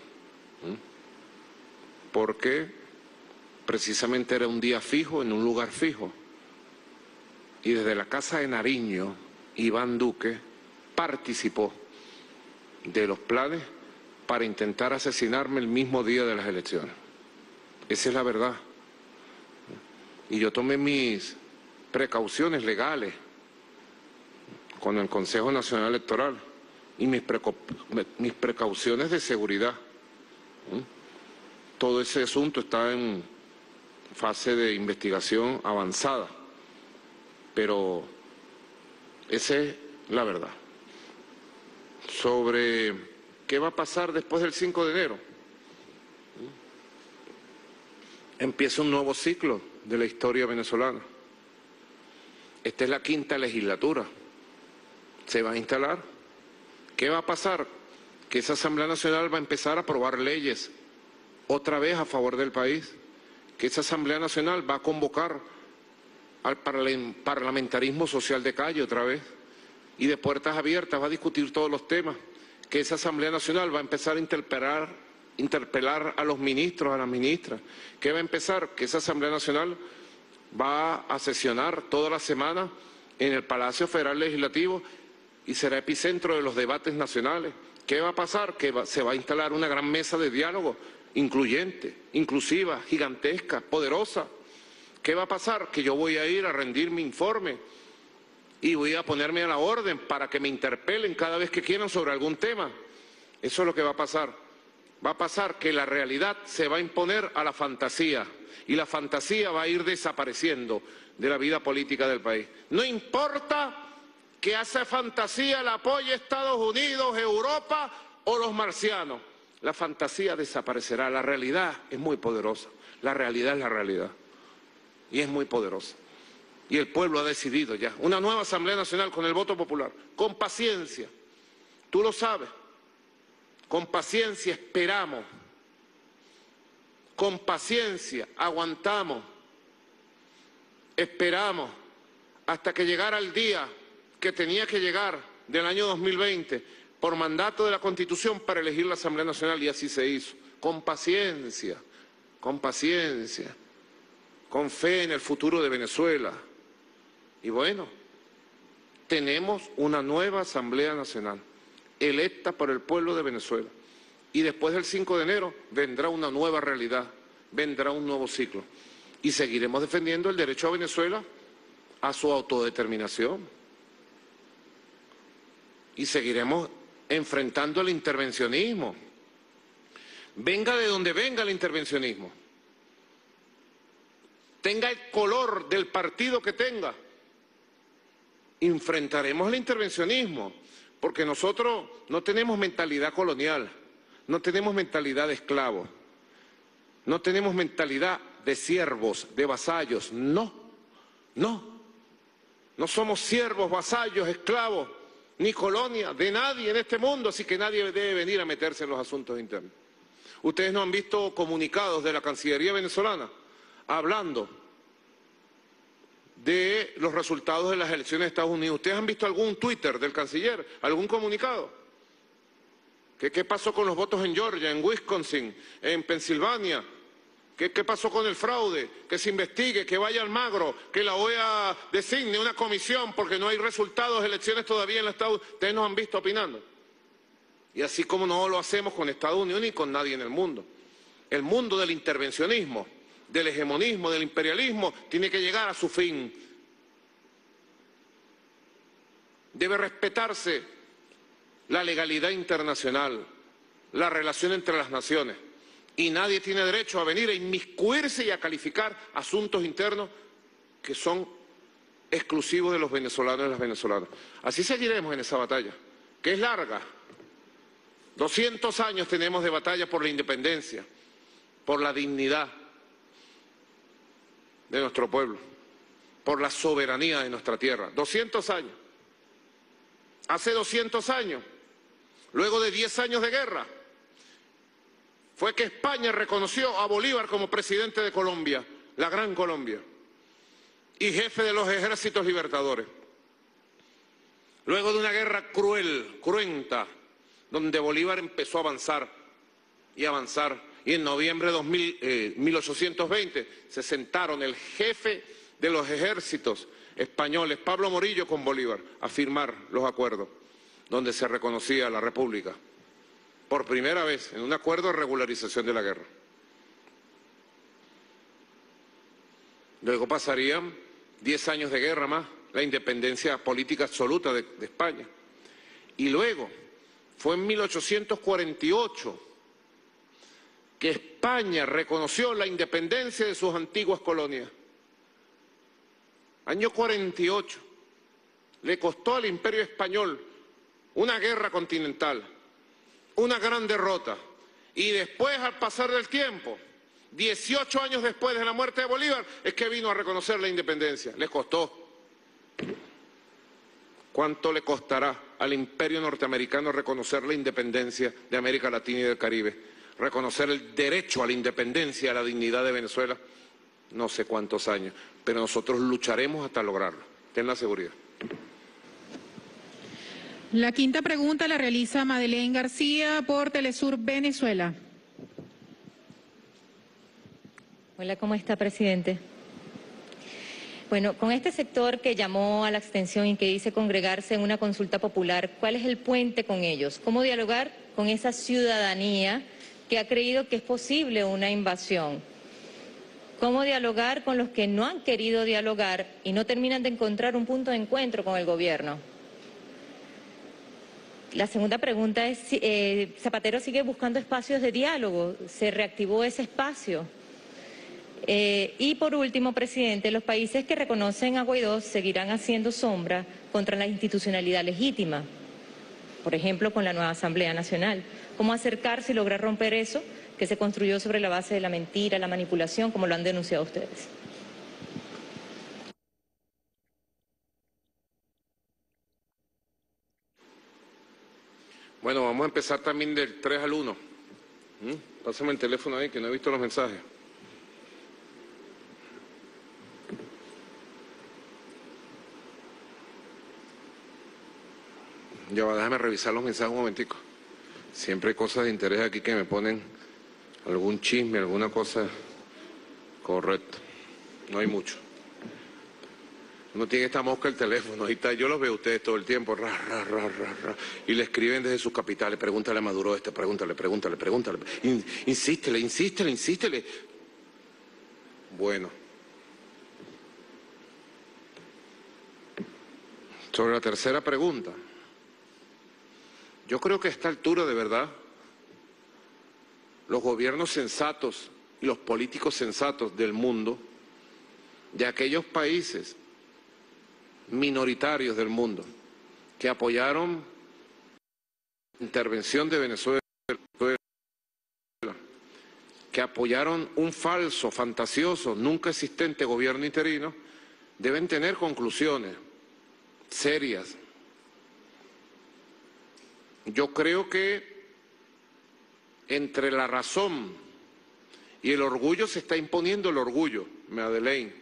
porque precisamente era un día fijo, en un lugar fijo, y desde la Casa de Nariño, Iván Duque participó de los planes para intentar asesinarme el mismo día de las elecciones. Esa es la verdad. Y yo tomé mis precauciones legales con el Consejo Nacional Electoral y mis, mis precauciones de seguridad. Todo ese asunto está en fase de investigación avanzada, pero esa es la verdad. Sobre qué va a pasar después del cinco de enero. Empieza un nuevo ciclo de la historia venezolana. Esta es la quinta legislatura. Se va a instalar. ¿Qué va a pasar? Que esa Asamblea Nacional va a empezar a aprobar leyes otra vez a favor del país. Que esa Asamblea Nacional va a convocar al parlamentarismo social de calle otra vez. Y de puertas abiertas va a discutir todos los temas. Que esa Asamblea Nacional va a empezar a interpelar, interpelar a los ministros, a las ministras. ¿Qué va a empezar? Que esa Asamblea Nacional va a sesionar toda la semana en el Palacio Federal Legislativo y será epicentro de los debates nacionales. ¿Qué va a pasar? Que va, se va a instalar una gran mesa de diálogo incluyente, inclusiva, gigantesca, poderosa. ¿Qué va a pasar? Que yo voy a ir a rendir mi informe y voy a ponerme a la orden para que me interpelen cada vez que quieran sobre algún tema. Eso es lo que va a pasar. Va a pasar que la realidad se va a imponer a la fantasía y la fantasía va a ir desapareciendo de la vida política del país. No importa que a esa fantasía la apoye Estados Unidos, Europa o los marcianos. La fantasía desaparecerá. La realidad es muy poderosa. La realidad es la realidad. Y es muy poderosa. Y el pueblo ha decidido ya. Una nueva Asamblea Nacional con el voto popular. Con paciencia. Tú lo sabes. Con paciencia esperamos. Con paciencia aguantamos. Esperamos hasta que llegara el día que tenía que llegar del año dos mil veinte por mandato de la Constitución para elegir la Asamblea Nacional y así se hizo. Con paciencia, con paciencia, con fe en el futuro de Venezuela. Y bueno, tenemos una nueva Asamblea Nacional, electa por el pueblo de Venezuela. Y después del cinco de enero vendrá una nueva realidad, vendrá un nuevo ciclo. Y seguiremos defendiendo el derecho a Venezuela a su autodeterminación. Y seguiremos enfrentando el intervencionismo. Venga de donde venga el intervencionismo. Tenga el color del partido que tenga. Enfrentaremos el intervencionismo, porque nosotros no tenemos mentalidad colonial, no tenemos mentalidad de esclavos, no tenemos mentalidad de siervos, de vasallos, no, no. No somos siervos, vasallos, esclavos, ni colonia de nadie en este mundo, así que nadie debe venir a meterse en los asuntos internos. Ustedes no han visto comunicados de la Cancillería venezolana hablando de los resultados de las elecciones de Estados Unidos. ¿Ustedes han visto algún Twitter del canciller, algún comunicado? ¿Qué, qué pasó con los votos en Georgia, en Wisconsin, en Pensilvania? ¿Qué, ¿Qué pasó con el fraude? Que se investigue, que vaya al Magro, que la O E A designe una comisión porque no hay resultados de elecciones todavía en los Estados Unidos. Ustedes nos han visto opinando. Y así como no lo hacemos con Estados Unidos ni con nadie en el mundo. El mundo del intervencionismo, del hegemonismo, del imperialismo, tiene que llegar a su fin. Debe respetarse la legalidad internacional, la relación entre las naciones. Y nadie tiene derecho a venir a inmiscuirse y a calificar asuntos internos que son exclusivos de los venezolanos y las venezolanas. Así seguiremos en esa batalla, que es larga. doscientos años tenemos de batalla por la independencia, por la dignidad de nuestro pueblo, por la soberanía de nuestra tierra. doscientos años. Hace doscientos años, luego de diez años de guerra, fue que España reconoció a Bolívar como presidente de Colombia, la Gran Colombia, y jefe de los ejércitos libertadores. Luego de una guerra cruel, cruenta, donde Bolívar empezó a avanzar y avanzar, y en noviembre de dos mil, eh, mil ochocientos veinte se sentaron el jefe de los ejércitos españoles, Pablo Morillo, con Bolívar, a firmar los acuerdos donde se reconocía la República. Por primera vez, en un acuerdo de regularización de la guerra. Luego pasarían diez años de guerra más, la independencia política absoluta de, de España. Y luego, fue en mil ochocientos cuarenta y ocho que España reconoció la independencia de sus antiguas colonias. Año cuarenta y ocho. Le costó al Imperio Español una guerra continental, una gran derrota, y después, al pasar del tiempo, dieciocho años después de la muerte de Bolívar, es que vino a reconocer la independencia. Les costó. ¿Cuánto le costará al Imperio norteamericano reconocer la independencia de América Latina y del Caribe? Reconocer el derecho a la independencia y a la dignidad de Venezuela. No sé cuántos años, pero nosotros lucharemos hasta lograrlo. Ten la seguridad. La quinta pregunta la realiza Madeleine García por Telesur Venezuela. Hola, ¿cómo está, presidente? Bueno, con este sector que llamó a la abstención y que dice congregarse en una consulta popular, ¿cuál es el puente con ellos? ¿Cómo dialogar con esa ciudadanía que ha creído que es posible una invasión. ¿Cómo dialogar con los que no han querido dialogar y no terminan de encontrar un punto de encuentro con el gobierno? La segunda pregunta es, si eh, Zapatero sigue buscando espacios de diálogo, ¿se reactivó ese espacio? Eh, y por último, presidente, los países que reconocen a Guaidó seguirán haciendo sombra contra la institucionalidad legítima, por ejemplo, con la nueva Asamblea Nacional. ¿Cómo acercarse y lograr romper eso que se construyó sobre la base de la mentira, la manipulación, como lo han denunciado ustedes? Bueno, vamos a empezar también del tres al uno. ¿Mm? Pásame el teléfono ahí, que no he visto los mensajes. Ya va, déjame revisar los mensajes un momentico. Siempre hay cosas de interés aquí que me ponen algún chisme, alguna cosa. Correcto. No hay mucho. Uno tiene esta mosca el teléfono, ahí está. Yo los veo a ustedes todo el tiempo, ra, ra, ra, ra, ra, y le escriben desde sus capitales, pregúntale a Maduro este, pregúntale, pregúntale, pregúntale. In, insístele, insístele, insístele. Bueno. Sobre la tercera pregunta. Yo creo que a esta altura, de verdad, los gobiernos sensatos y los políticos sensatos del mundo, de aquellos países minoritarios del mundo que apoyaron la intervención de Venezuela, que apoyaron un falso, fantasioso, nunca existente gobierno interino, deben tener conclusiones serias. Yo creo que entre la razón y el orgullo se está imponiendo el orgullo, Madeleine.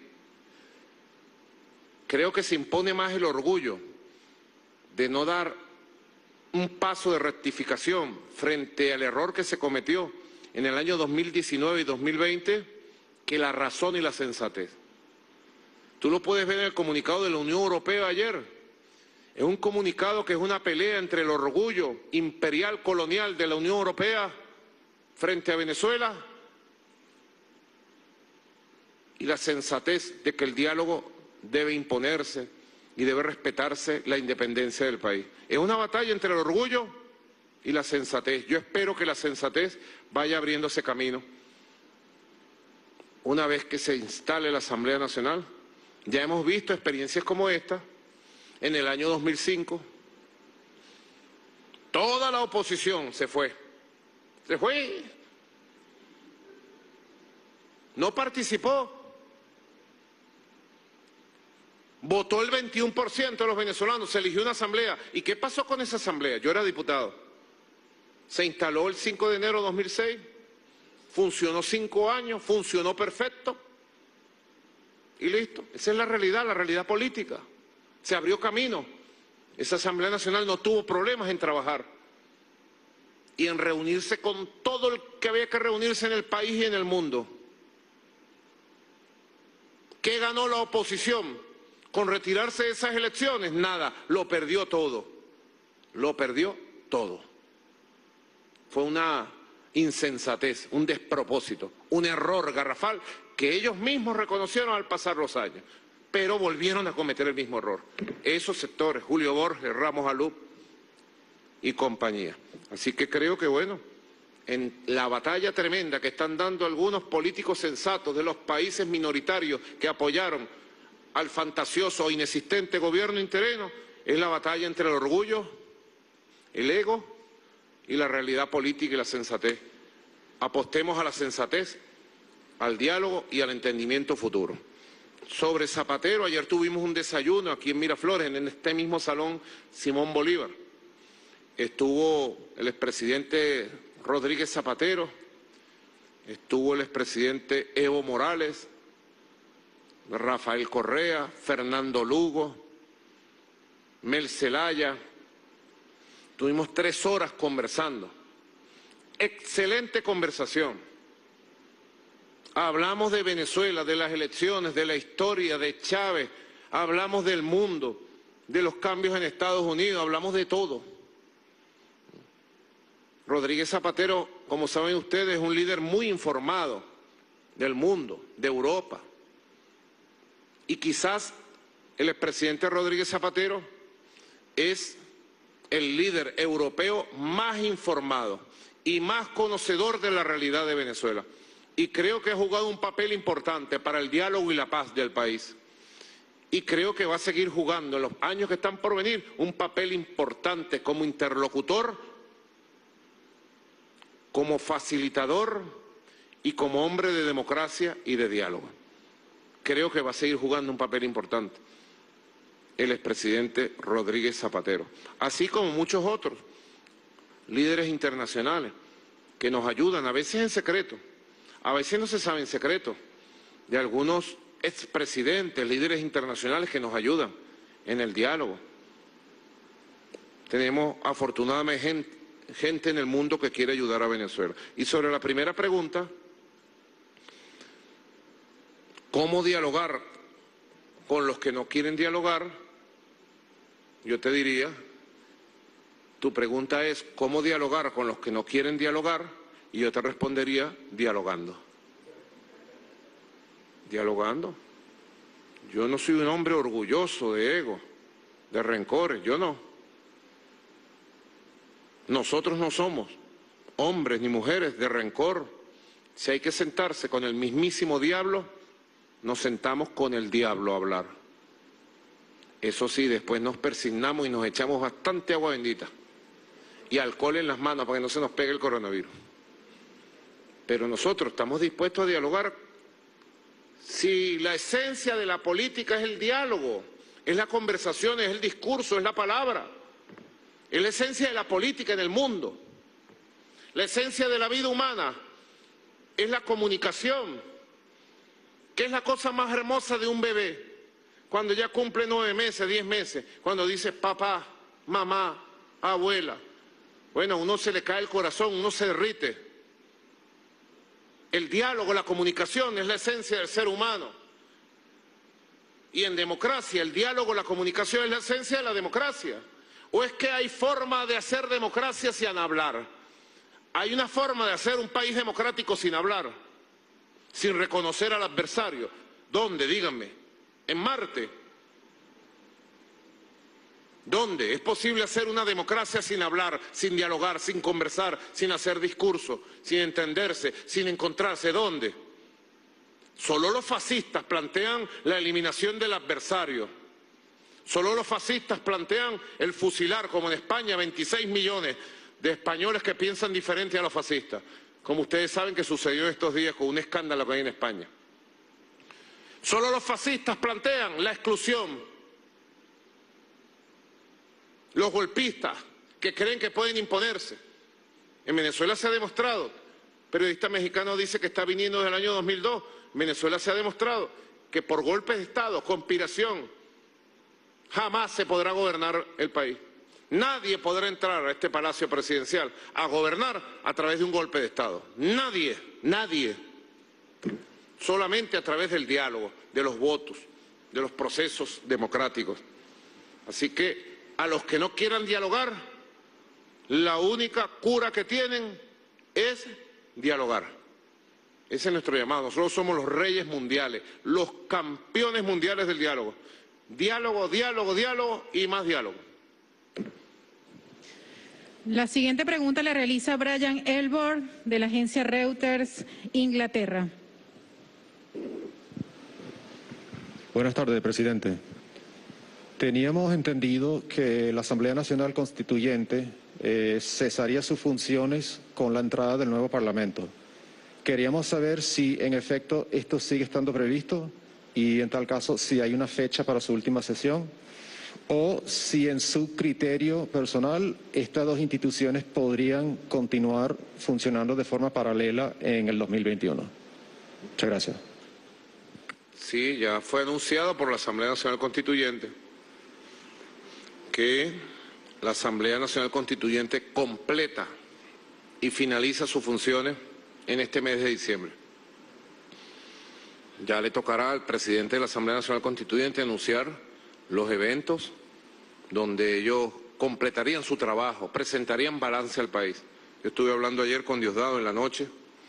Creo que se impone más el orgullo de no dar un paso de rectificación frente al error que se cometió en el año dos mil diecinueve y dos mil veinte que la razón y la sensatez. Tú lo puedes ver en el comunicado de la Unión Europea ayer. Es un comunicado que es una pelea entre el orgullo imperial colonial de la Unión Europea frente a Venezuela y la sensatez de que el diálogo debe imponerse y debe respetarse la independencia del país. Es una batalla entre el orgullo y la sensatez. Yo espero que la sensatez vaya abriéndose camino. Una vez que se instale la Asamblea Nacional, ya hemos visto experiencias como esta. En el año dos mil cinco, toda la oposición se fue. Se fue. No participó. Votó el veintiuno por ciento de los venezolanos, se eligió una asamblea. ¿Y qué pasó con esa asamblea? Yo era diputado. Se instaló el cinco de enero de dos mil seis, funcionó cinco años, funcionó perfecto. Y listo. Esa es la realidad, la realidad política. Se abrió camino. Esa Asamblea Nacional no tuvo problemas en trabajar y en reunirse con todo el que había que reunirse en el país y en el mundo. ¿Qué ganó la oposición con retirarse de esas elecciones? Nada, lo perdió todo. Lo perdió todo. Fue una insensatez, un despropósito, un error garrafal que ellos mismos reconocieron al pasar los años. Pero volvieron a cometer el mismo error. Esos sectores, Julio Borges, Ramos Alú y compañía. Así que creo que, bueno, en la batalla tremenda que están dando algunos políticos sensatos de los países minoritarios que apoyaron al fantasioso o inexistente gobierno interino, es la batalla entre el orgullo, el ego y la realidad política y la sensatez. Apostemos a la sensatez, al diálogo y al entendimiento futuro. Sobre Zapatero, ayer tuvimos un desayuno aquí en Miraflores, en este mismo salón Simón Bolívar. Estuvo el expresidente Rodríguez Zapatero, estuvo el expresidente Evo Morales, Rafael Correa, Fernando Lugo, Mel Zelaya. Tuvimos tres horas conversando. Excelente conversación. Hablamos de Venezuela, de las elecciones, de la historia, de Chávez, hablamos del mundo, de los cambios en Estados Unidos, hablamos de todo. Rodríguez Zapatero como saben ustedes, es un líder muy informado del mundo, de Europa. Y quizás el expresidente Rodríguez Zapatero es el líder europeo más informado y más conocedor de la realidad de Venezuela. Y creo que ha jugado un papel importante para el diálogo y la paz del país. Y creo que va a seguir jugando en los años que están por venir un papel importante como interlocutor, como facilitador y como hombre de democracia y de diálogo. Creo que va a seguir jugando un papel importante el expresidente Rodríguez Zapatero, así como muchos otros líderes internacionales que nos ayudan, a veces en secreto, a veces no se sabe en secreto, de algunos expresidentes, líderes internacionales que nos ayudan en el diálogo. Tenemos afortunadamente gente, gente en el mundo que quiere ayudar a Venezuela. Y sobre la primera pregunta, ¿cómo dialogar con los que no quieren dialogar? Yo te diría, tu pregunta es ¿cómo dialogar con los que no quieren dialogar? Y yo te respondería dialogando. Dialogando. Yo no soy un hombre orgulloso de ego, de rencores, yo no. Nosotros no somos hombres ni mujeres de rencor. Si hay que sentarse con el mismísimo diablo, nos sentamos con el diablo a hablar. Eso sí, después nos persignamos y nos echamos bastante agua bendita y alcohol en las manos para que no se nos pegue el coronavirus. Pero nosotros estamos dispuestos a dialogar. Si la esencia de la política es el diálogo, es la conversación, es el discurso, es la palabra, es la esencia de la política en el mundo. La esencia de la vida humana es la comunicación, que es la cosa más hermosa de un bebé. Cuando ya cumple nueve meses, diez meses, cuando dice papá, mamá, abuela, bueno, a uno se le cae el corazón, uno se derrite. El diálogo, la comunicación es la esencia del ser humano. Y en democracia, el diálogo, la comunicación es la esencia de la democracia. ¿O es que hay forma de hacer democracia sin hablar? Hay una forma de hacer un país democrático sin hablar, sin reconocer al adversario. ¿Dónde? Díganme. ¿En Marte? ¿Dónde? ¿Es posible hacer una democracia sin hablar, sin dialogar, sin conversar, sin hacer discurso, sin entenderse, sin encontrarse? ¿Dónde? Solo los fascistas plantean la eliminación del adversario. Solo los fascistas plantean el fusilar, como en España, veintiséis millones de españoles que piensan diferente a los fascistas. Como ustedes saben que sucedió estos días con un escándalo que hay en España. Solo los fascistas plantean la exclusión. Los golpistas que creen que pueden imponerse. En Venezuela se ha demostrado, el periodista mexicano dice que está viniendo desde el año dos mil dos, en Venezuela se ha demostrado que por golpes de Estado, conspiración, jamás se podrá gobernar el país. Nadie podrá entrar a este palacio presidencial a gobernar a través de un golpe de Estado. Nadie, nadie. Solamente a través del diálogo, de los votos, de los procesos democráticos. Así que a los que no quieran dialogar, la única cura que tienen es dialogar. Ese es nuestro llamado. Nosotros somos los reyes mundiales, los campeones mundiales del diálogo. Diálogo, diálogo, diálogo y más diálogo. La siguiente pregunta la realiza Brian Elbor, de la agencia Reuters, Inglaterra. Buenas tardes, presidente. Teníamos entendido que la Asamblea Nacional Constituyente eh, cesaría sus funciones con la entrada del nuevo Parlamento. Queríamos saber si en efecto esto sigue estando previsto y en tal caso si hay una fecha para su última sesión o si en su criterio personal estas dos instituciones podrían continuar funcionando de forma paralela en el dos mil veintiuno. Muchas gracias. Sí, ya fue anunciado por la Asamblea Nacional Constituyente que la Asamblea Nacional Constituyente completa y finaliza sus funciones en este mes de diciembre. Ya le tocará al presidente de la Asamblea Nacional Constituyente anunciar los eventos donde ellos completarían su trabajo, presentarían balance al país. Yo estuve hablando ayer con Diosdado en la noche,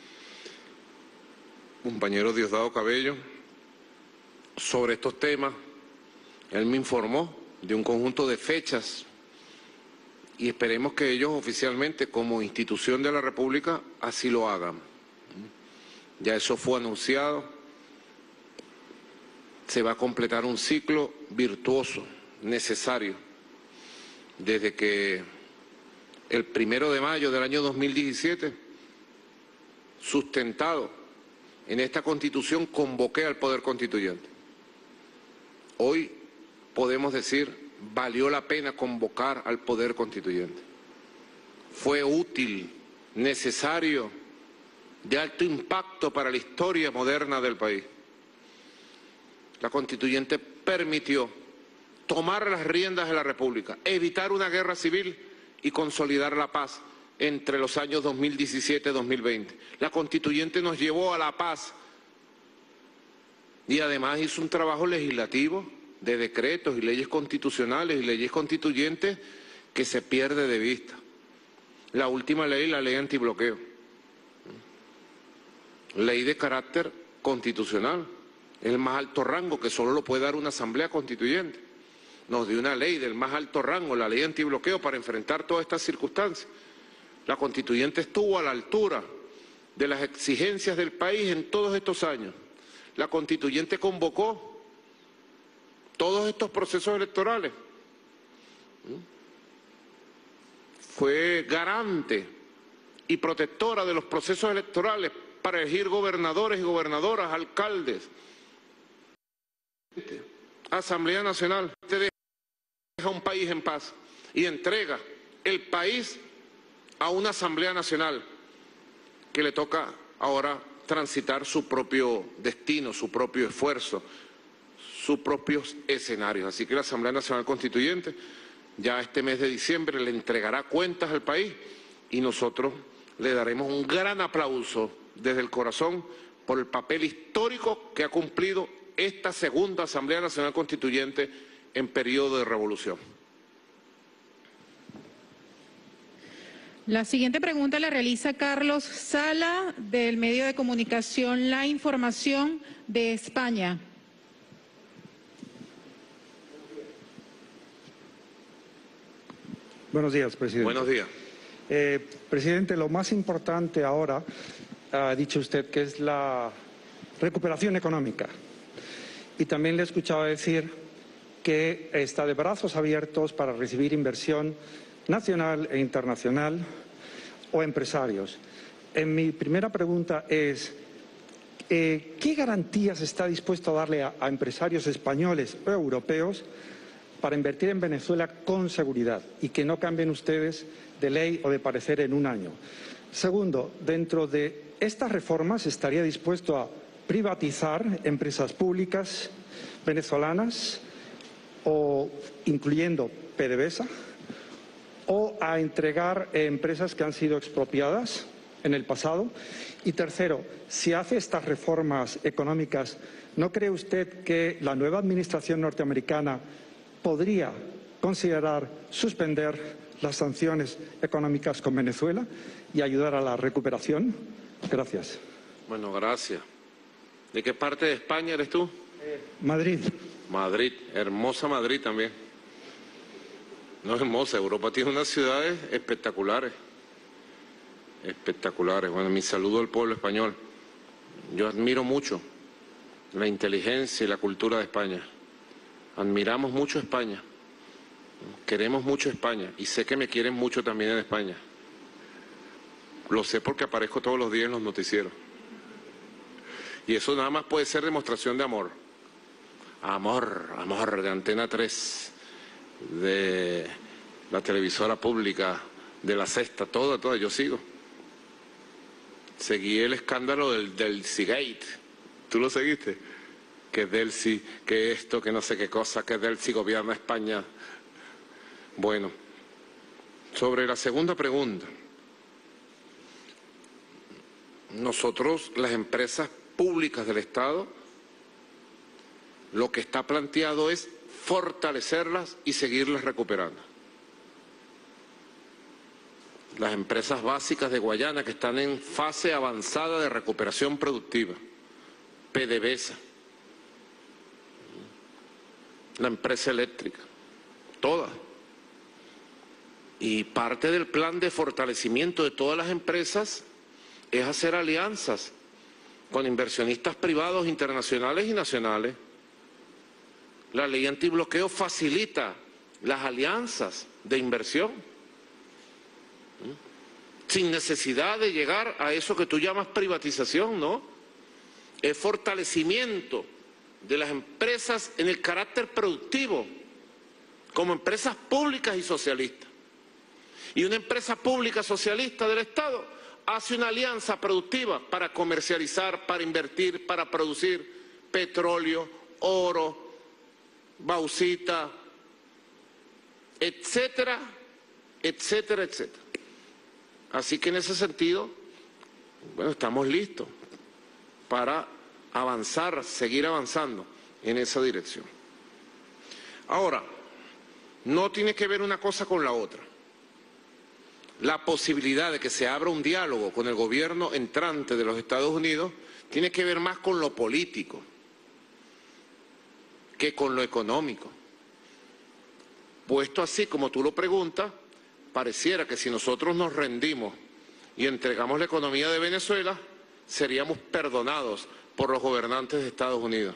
compañero Diosdado Cabello, sobre estos temas. Él me informó de un conjunto de fechas y esperemos que ellos oficialmente, como institución de la República, así lo hagan. Ya eso fue anunciado. Se va a completar un ciclo virtuoso, necesario, desde que el primero de mayo del año dos mil diecisiete, sustentado en esta Constitución, convoqué al Poder Constituyente. Hoy podemos decir, valió la pena convocar al Poder Constituyente. Fue útil, necesario, de alto impacto para la historia moderna del país. La Constituyente permitió tomar las riendas de la República, evitar una guerra civil y consolidar la paz entre los años dos mil diecisiete y dos mil veinte. La Constituyente nos llevó a la paz y además hizo un trabajo legislativo de decretos y leyes constitucionales y leyes constituyentes que se pierde de vista. La última ley, la ley antibloqueo, ley de carácter constitucional, el más alto rango que solo lo puede dar una asamblea constituyente. Nos dio una ley del más alto rango, la ley antibloqueo, para enfrentar todas estas circunstancias. La Constituyente estuvo a la altura de las exigencias del país en todos estos años. La Constituyente convocó todos estos procesos electorales. Fue garante y protectora de los procesos electorales para elegir gobernadores y gobernadoras, alcaldes. Asamblea Nacional te deja un país en paz y entrega el país a una Asamblea Nacional que le toca ahora transitar su propio destino, su propio esfuerzo, sus propios escenarios. Así que la Asamblea Nacional Constituyente ya este mes de diciembre le entregará cuentas al país y nosotros le daremos un gran aplauso desde el corazón por el papel histórico que ha cumplido esta segunda Asamblea Nacional Constituyente en periodo de revolución. La siguiente pregunta la realiza Carlos Sala, del medio de comunicación La Información de España. Buenos días, presidente. Buenos días. Eh, presidente, lo más importante ahora, ha dicho usted, que es la recuperación económica. Y también le he escuchado decir que está de brazos abiertos para recibir inversión nacional e internacional o empresarios. En mi primera pregunta es, eh, ¿qué garantías está dispuesto a darle a, a empresarios españoles o europeos para invertir en Venezuela con seguridad y que no cambien ustedes de ley o de parecer en un año? Segundo, dentro de estas reformas, ¿estaría dispuesto a privatizar empresas públicas venezolanas, o incluyendo PDVSA, o a entregar empresas que han sido expropiadas en el pasado? Y tercero, si hace estas reformas económicas, ¿no cree usted que la nueva administración norteamericana podría considerar suspender las sanciones económicas con Venezuela y ayudar a la recuperación? Gracias. Bueno, gracias. ¿De qué parte de España eres tú? Madrid. Madrid, hermosa Madrid también. No es hermosa, Europa tiene unas ciudades espectaculares. Espectaculares. Bueno, mi saludo al pueblo español. Yo admiro mucho la inteligencia y la cultura de España. Admiramos mucho España. Queremos mucho España. Y sé que me quieren mucho también en España. Lo sé porque aparezco todos los días en los noticieros. Y eso nada más puede ser demostración de amor. Amor, amor de Antena tres, de la televisora pública, de La Sexta, toda, toda, yo sigo. Seguí el escándalo del Delcy-Gate. ¿Tú lo seguiste? Que Delcy, que esto, que no sé qué cosa, que Delcy gobierna España. Bueno, sobre la segunda pregunta. Nosotros, las empresas públicas del Estado, lo que está planteado es fortalecerlas y seguirlas recuperando. las empresas básicas de Guayana que están en fase avanzada de recuperación productiva, PDVSA, la empresa eléctrica, todas. Y parte del plan de fortalecimiento de todas las empresas es hacer alianzas con inversionistas privados, internacionales y nacionales. La ley antibloqueo facilita las alianzas de inversión, sin necesidad de llegar a eso que tú llamas privatización, ¿no? Es fortalecimiento de las empresas en el carácter productivo, como empresas públicas y socialistas. Y una empresa pública socialista del Estado hace una alianza productiva para comercializar, para invertir, para producir petróleo, oro, bauxita, etcétera, etcétera, etcétera. Así que en ese sentido, bueno, estamos listos para avanzar, seguir avanzando en esa dirección. Ahora, no tiene que ver una cosa con la otra. La posibilidad de que se abra un diálogo con el gobierno entrante de los Estados Unidos tiene que ver más con lo político que con lo económico. Puesto así como tú lo preguntas, pareciera que si nosotros nos rendimos y entregamos la economía de Venezuela, seríamos perdonados por los gobernantes de Estados Unidos.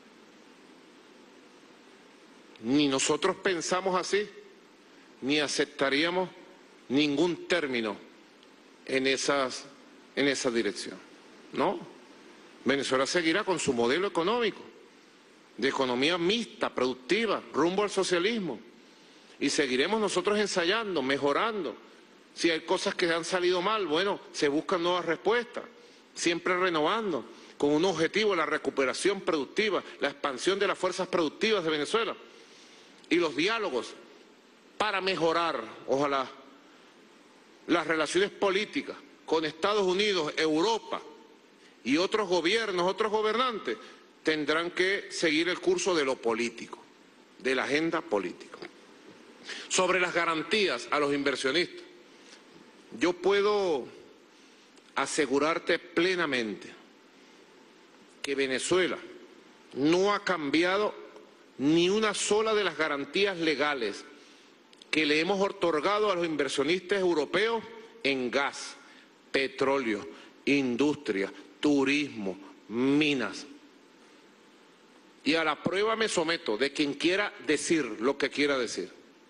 Ni nosotros pensamos así, ni aceptaríamos ningún término en, esas, en esa dirección. No, Venezuela seguirá con su modelo económico, de economía mixta, productiva, rumbo al socialismo. Y seguiremos nosotros ensayando, mejorando. Si hay cosas que han salido mal, bueno, se buscan nuevas respuestas, siempre renovando, con un objetivo, la recuperación productiva, la expansión de las fuerzas productivas de Venezuela y los diálogos para mejorar, ojalá, las relaciones políticas con Estados Unidos, Europa y otros gobiernos, otros gobernantes, tendrán que seguir el curso de lo político, de la agenda política. Sobre las garantías a los inversionistas, yo puedo asegurarte plenamente que Venezuela no ha cambiado ni una sola de las garantías legales que le hemos otorgado a los inversionistas europeos en gas, petróleo, industria, turismo, minas. Y a la prueba me someto de quien quiera decir lo que quiera decir.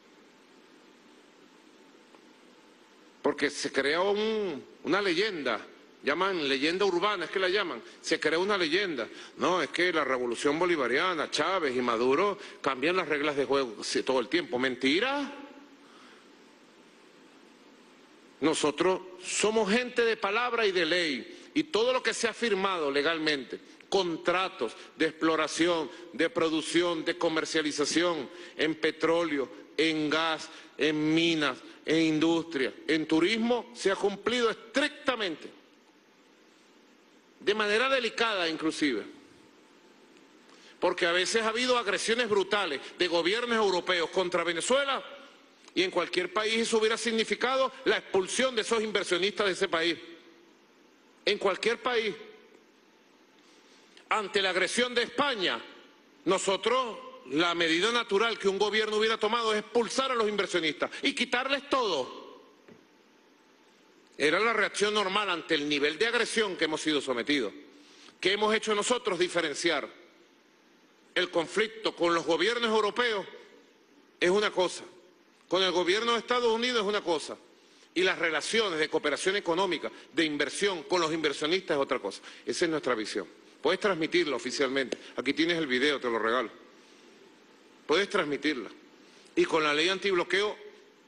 Porque se creó un, una leyenda, llaman leyenda urbana, es que la llaman, se creó una leyenda. No, es que la revolución bolivariana, Chávez y Maduro cambian las reglas de juego todo el tiempo. ¿Mentira? Nosotros somos gente de palabra y de ley, y todo lo que se ha firmado legalmente, contratos de exploración, de producción, de comercialización en petróleo, en gas, en minas, en industria, en turismo, se ha cumplido estrictamente, de manera delicada inclusive, porque a veces ha habido agresiones brutales de gobiernos europeos contra Venezuela, y en cualquier país eso hubiera significado la expulsión de esos inversionistas de ese país. En cualquier país. Ante la agresión de España, nosotros, la medida natural que un gobierno hubiera tomado es expulsar a los inversionistas y quitarles todo. Era la reacción normal ante el nivel de agresión que hemos sido sometidos. ¿Qué hemos hecho nosotros? Diferenciar. El conflicto con los gobiernos europeos es una cosa. Con el gobierno de Estados Unidos es una cosa, y las relaciones de cooperación económica, de inversión con los inversionistas es otra cosa. Esa es nuestra visión. Puedes transmitirla oficialmente. Aquí tienes el video, te lo regalo. Puedes transmitirla. Y con la ley antibloqueo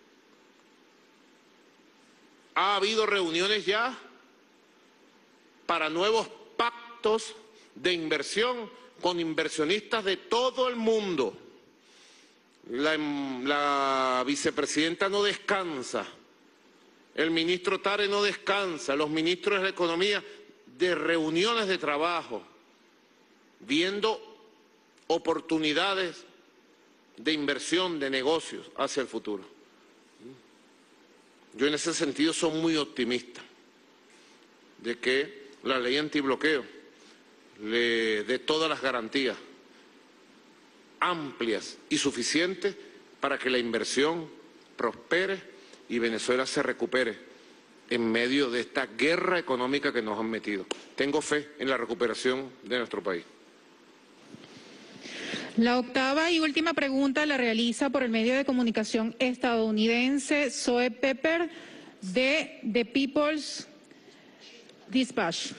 ha habido reuniones ya para nuevos pactos de inversión con inversionistas de todo el mundo. La, la vicepresidenta no descansa, el ministro Tare no descansa, los ministros de Economía de reuniones de trabajo, viendo oportunidades de inversión, de negocios hacia el futuro. Yo en ese sentido soy muy optimista de que la ley antibloqueo le dé todas las garantías amplias y suficientes para que la inversión prospere y Venezuela se recupere en medio de esta guerra económica que nos han metido. Tengo fe en la recuperación de nuestro país. La octava y última pregunta la realiza por el medio de comunicación estadounidense Zoe Pepper de The People's Dispatch.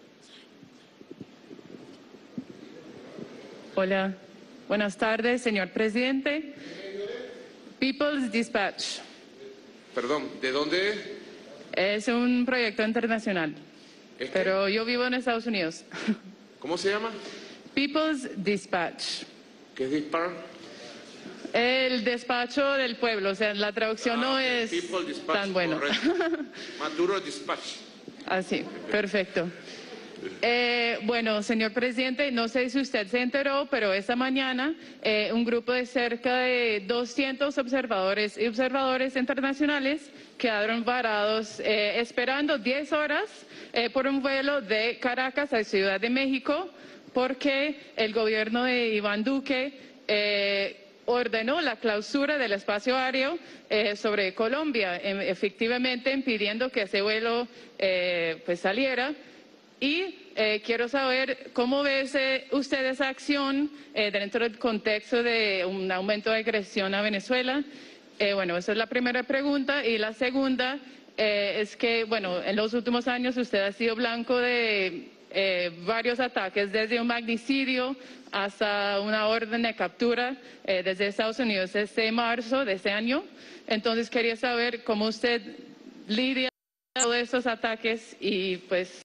Hola, buenas tardes, señor presidente. People's Dispatch. Perdón, ¿de dónde es? Es un proyecto internacional, ¿Es pero yo vivo en Estados Unidos. ¿Cómo se llama? People's Dispatch. ¿Qué es dispar? El despacho del pueblo, o sea, la traducción Ah, no ok, es People Dispatch, tan bueno. Maduro Dispatch. Así, perfecto. Eh, bueno, señor presidente, no sé si usted se enteró, pero esta mañana eh, un grupo de cerca de doscientos observadores y observadores internacionales quedaron varados eh, esperando diez horas eh, por un vuelo de Caracas a Ciudad de México porque el gobierno de Iván Duque eh, ordenó la clausura del espacio aéreo eh, sobre Colombia, em, efectivamente impidiendo que ese vuelo eh, pues saliera. Y eh, quiero saber cómo ve ese, usted esa acción eh, dentro del contexto de un aumento de agresión a Venezuela. Eh, bueno, esa es la primera pregunta. Y la segunda eh, es que, bueno, en los últimos años usted ha sido blanco de eh, varios ataques, desde un magnicidio hasta una orden de captura eh, desde Estados Unidos este marzo de este año. Entonces quería saber cómo usted lidia con todos esos ataques y pues...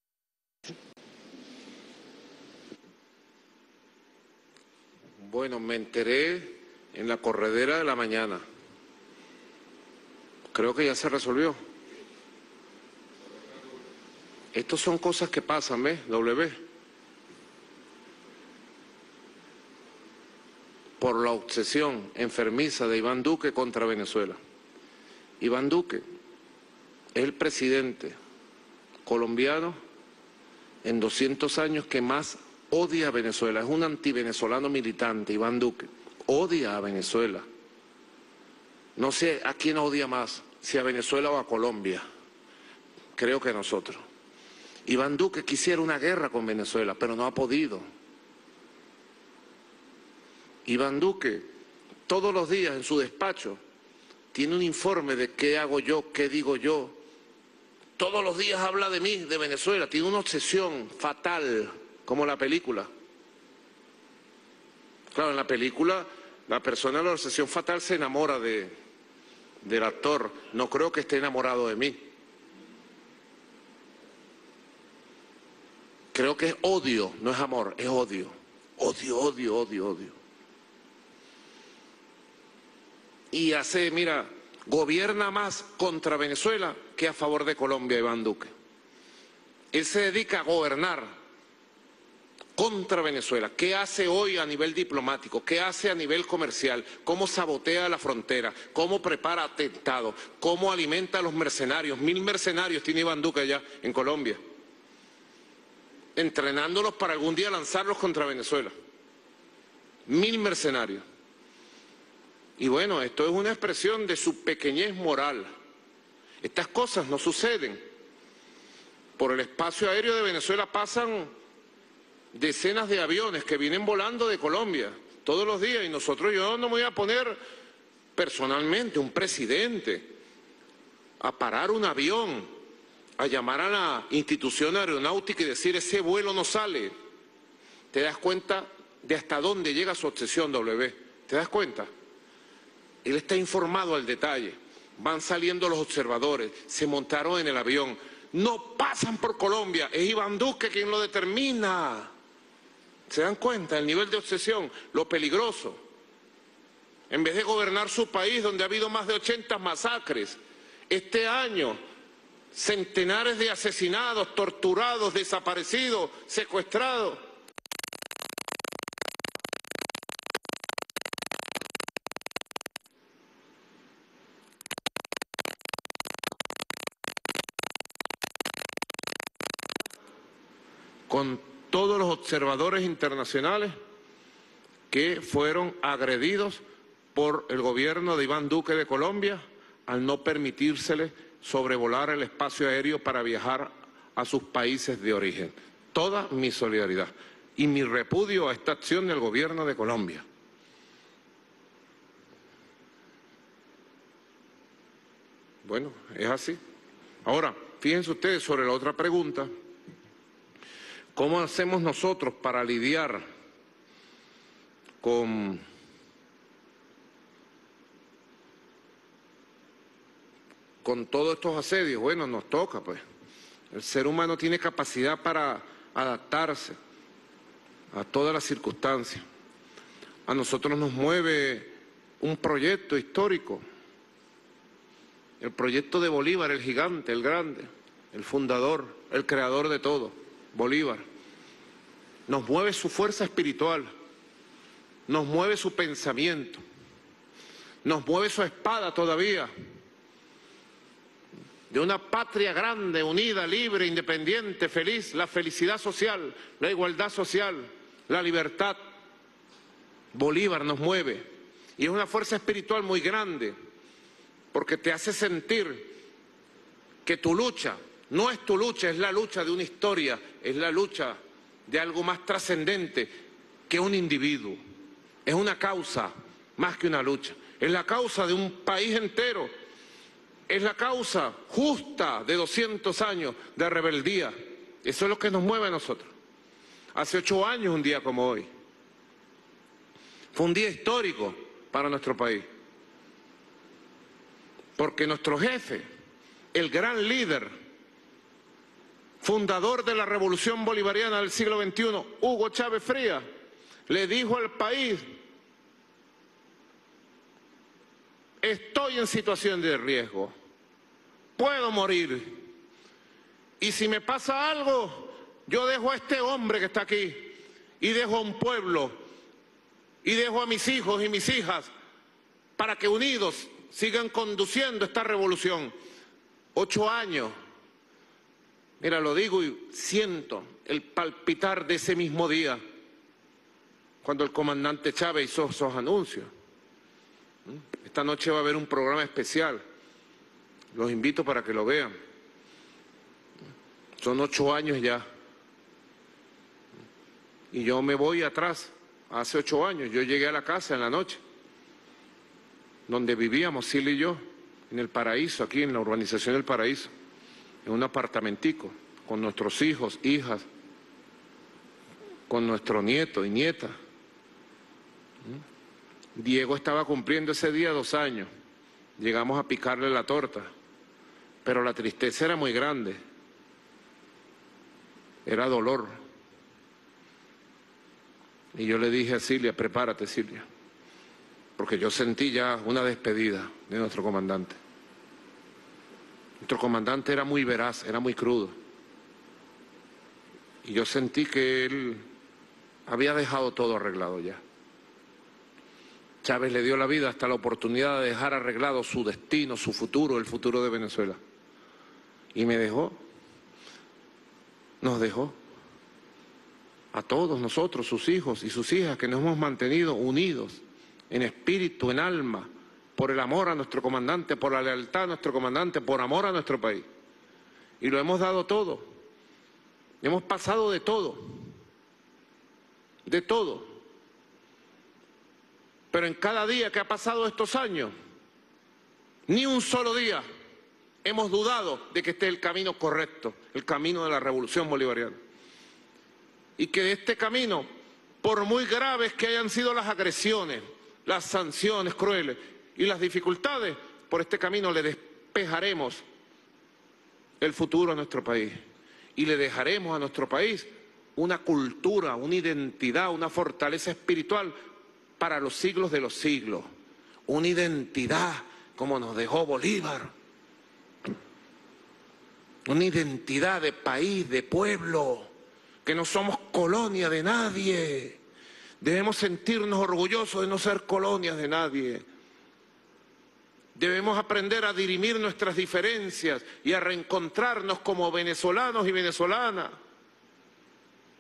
Bueno, me enteré en la corredera de la mañana. Creo que ya se resolvió. Estas son cosas que pasan, ¿ves? W. Por la obsesión enfermiza de Iván Duque contra Venezuela. Iván Duque es el presidente colombiano en doscientos años que más odia a Venezuela, es un antivenezolano militante, Iván Duque, odia a Venezuela. No sé a quién odia más, si a Venezuela o a Colombia, creo que a nosotros. Iván Duque quisiera una guerra con Venezuela, pero no ha podido. Iván Duque, todos los días en su despacho, tiene un informe de qué hago yo, qué digo yo. Todos los días habla de mí, de Venezuela, tiene una obsesión fatal, como la película. Claro, en la película la persona de la obsesión fatal se enamora de, del actor. No creo que esté enamorado de mí. Creo que es odio, no es amor, es odio. Odio, odio, odio, odio. Y hace, mira, gobierna más contra Venezuela que a favor de Colombia, Iván Duque. Él se dedica a gobernar contra Venezuela. ¿Qué hace hoy a nivel diplomático? ¿Qué hace a nivel comercial? ¿Cómo sabotea la frontera? ¿Cómo prepara atentados? ¿Cómo alimenta a los mercenarios? Mil mercenarios tiene Iván Duque allá en Colombia, entrenándolos para algún día lanzarlos contra Venezuela. Mil mercenarios. Y bueno, esto es una expresión de su pequeñez moral. Estas cosas no suceden. Por el espacio aéreo de Venezuela pasan decenas de aviones que vienen volando de Colombia todos los días y nosotros, yo no me voy a poner personalmente, un presidente, a parar un avión, a llamar a la institución aeronáutica y decir ese vuelo no sale. ¿Te das cuenta de hasta dónde llega su obsesión, W? ¿Te das cuenta? Él está informado al detalle. Van saliendo los observadores, se montaron en el avión, no pasan por Colombia, es Iván Duque quien lo determina. ¿Se dan cuenta del nivel de obsesión, lo peligroso? En vez de gobernar su país donde ha habido más de ochenta masacres, este año centenares de asesinados, torturados, desaparecidos, secuestrados. con todos los observadores internacionales que fueron agredidos por el gobierno de Iván Duque de Colombia al no permitírsele sobrevolar el espacio aéreo para viajar a sus países de origen. Toda mi solidaridad y mi repudio a esta acción del gobierno de Colombia. Bueno, es así. Ahora, fíjense ustedes sobre la otra pregunta. ¿Cómo hacemos nosotros para lidiar con, con todos estos asedios? Bueno, nos toca, pues. El ser humano tiene capacidad para adaptarse a todas las circunstancias. A nosotros nos mueve un proyecto histórico. El proyecto de Bolívar, el gigante, el grande, el fundador, el creador de todo, Bolívar. Nos mueve su fuerza espiritual, nos mueve su pensamiento, nos mueve su espada todavía, de una patria grande, unida, libre, independiente, feliz, la felicidad social, la igualdad social, la libertad. Bolívar nos mueve y es una fuerza espiritual muy grande, porque te hace sentir que tu lucha no es tu lucha, es la lucha de una historia, es la lucha de algo más trascendente que un individuo. Es una causa más que una lucha, es la causa de un país entero, es la causa justa de doscientos años de rebeldía. Eso es lo que nos mueve a nosotros. Hace ocho años, un día como hoy, fue un día histórico para nuestro país. Porque nuestro jefe, el gran líder, fundador de la Revolución Bolivariana del siglo veintiuno, Hugo Chávez Frías, le dijo al país: estoy en situación de riesgo, puedo morir, y si me pasa algo, yo dejo a este hombre que está aquí, y dejo a un pueblo, y dejo a mis hijos y mis hijas, para que unidos sigan conduciendo esta revolución. Ocho años. Mira, lo digo y siento el palpitar de ese mismo día, cuando el comandante Chávez hizo esos anuncios. Esta noche va a haber un programa especial. Los invito para que lo vean. Son ocho años ya. Y yo me voy atrás. Hace ocho años yo llegué a la casa en la noche, donde vivíamos, Silvia y yo, en el Paraíso, aquí en la urbanización del Paraíso, en un apartamentico, con nuestros hijos, hijas, con nuestro nieto y nieta. Diego estaba cumpliendo ese día dos años, llegamos a picarle la torta, pero la tristeza era muy grande, era dolor. Y yo le dije a Silvia: prepárate, Silvia, porque yo sentí ya una despedida de nuestro comandante. Nuestro comandante era muy veraz, era muy crudo. Y yo sentí que él había dejado todo arreglado ya. Chávez le dio la vida hasta la oportunidad de dejar arreglado su destino, su futuro, el futuro de Venezuela. Y me dejó, nos dejó, a todos nosotros, sus hijos y sus hijas, que nos hemos mantenido unidos en espíritu, en alma, por el amor a nuestro comandante, por la lealtad a nuestro comandante, por amor a nuestro país. Y lo hemos dado todo. Hemos pasado de todo. De todo. Pero en cada día que ha pasado estos años, ni un solo día hemos dudado de que este es el camino correcto, el camino de la Revolución Bolivariana. Y que de este camino, por muy graves que hayan sido las agresiones, las sanciones crueles y las dificultades, por este camino le despejaremos el futuro a nuestro país y le dejaremos a nuestro país una cultura, una identidad, una fortaleza espiritual para los siglos de los siglos, una identidad como nos dejó Bolívar, una identidad de país, de pueblo, que no somos colonia de nadie. Debemos sentirnos orgullosos de no ser colonias de nadie. Debemos aprender a dirimir nuestras diferencias y a reencontrarnos como venezolanos y venezolanas.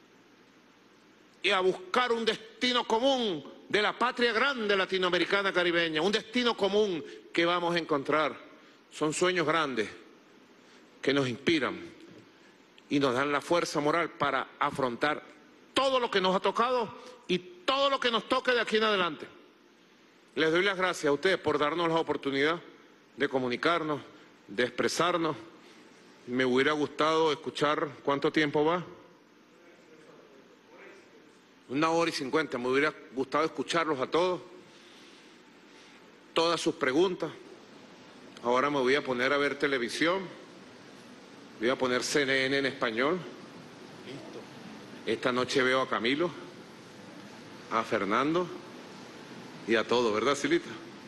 y a buscar un destino común de la patria grande latinoamericana caribeña, un destino común que vamos a encontrar. Son sueños grandes que nos inspiran y nos dan la fuerza moral para afrontar todo lo que nos ha tocado y todo lo que nos toque de aquí en adelante. Les doy las gracias a ustedes por darnos la oportunidad de comunicarnos, de expresarnos. Me hubiera gustado escuchar cuánto tiempo va. Una hora y cincuenta. Me hubiera gustado escucharlos a todos, todas sus preguntas. Ahora me voy a poner a ver televisión. Voy a poner C N N en español. Esta noche veo a Camilo, a Fernando y a todos, ¿verdad, Silita?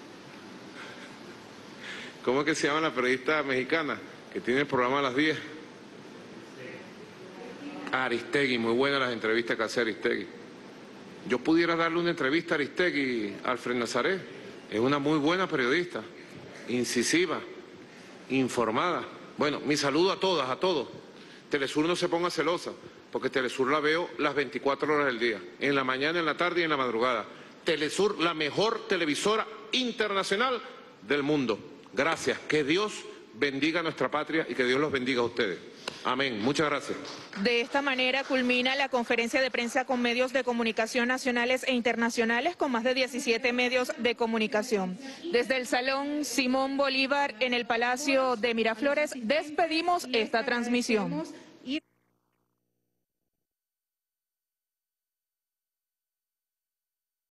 ¿Cómo es que se llama la periodista mexicana que tiene el programa a las diez? Aristegui, muy buenas las entrevistas que hace Aristegui. Yo pudiera darle una entrevista a Aristegui, Alfred Nazaret. Es una muy buena periodista, incisiva, informada. Bueno, mi saludo a todas, a todos. Telesur no se ponga celosa, porque Telesur la veo las veinticuatro horas del día, en la mañana, en la tarde y en la madrugada. Telesur, la mejor televisora internacional del mundo. Gracias. Que Dios bendiga a nuestra patria y que Dios los bendiga a ustedes. Amén. Muchas gracias. De esta manera culmina la conferencia de prensa con medios de comunicación nacionales e internacionales, con más de diecisiete medios de comunicación. Desde el Salón Simón Bolívar en el Palacio de Miraflores despedimos esta transmisión.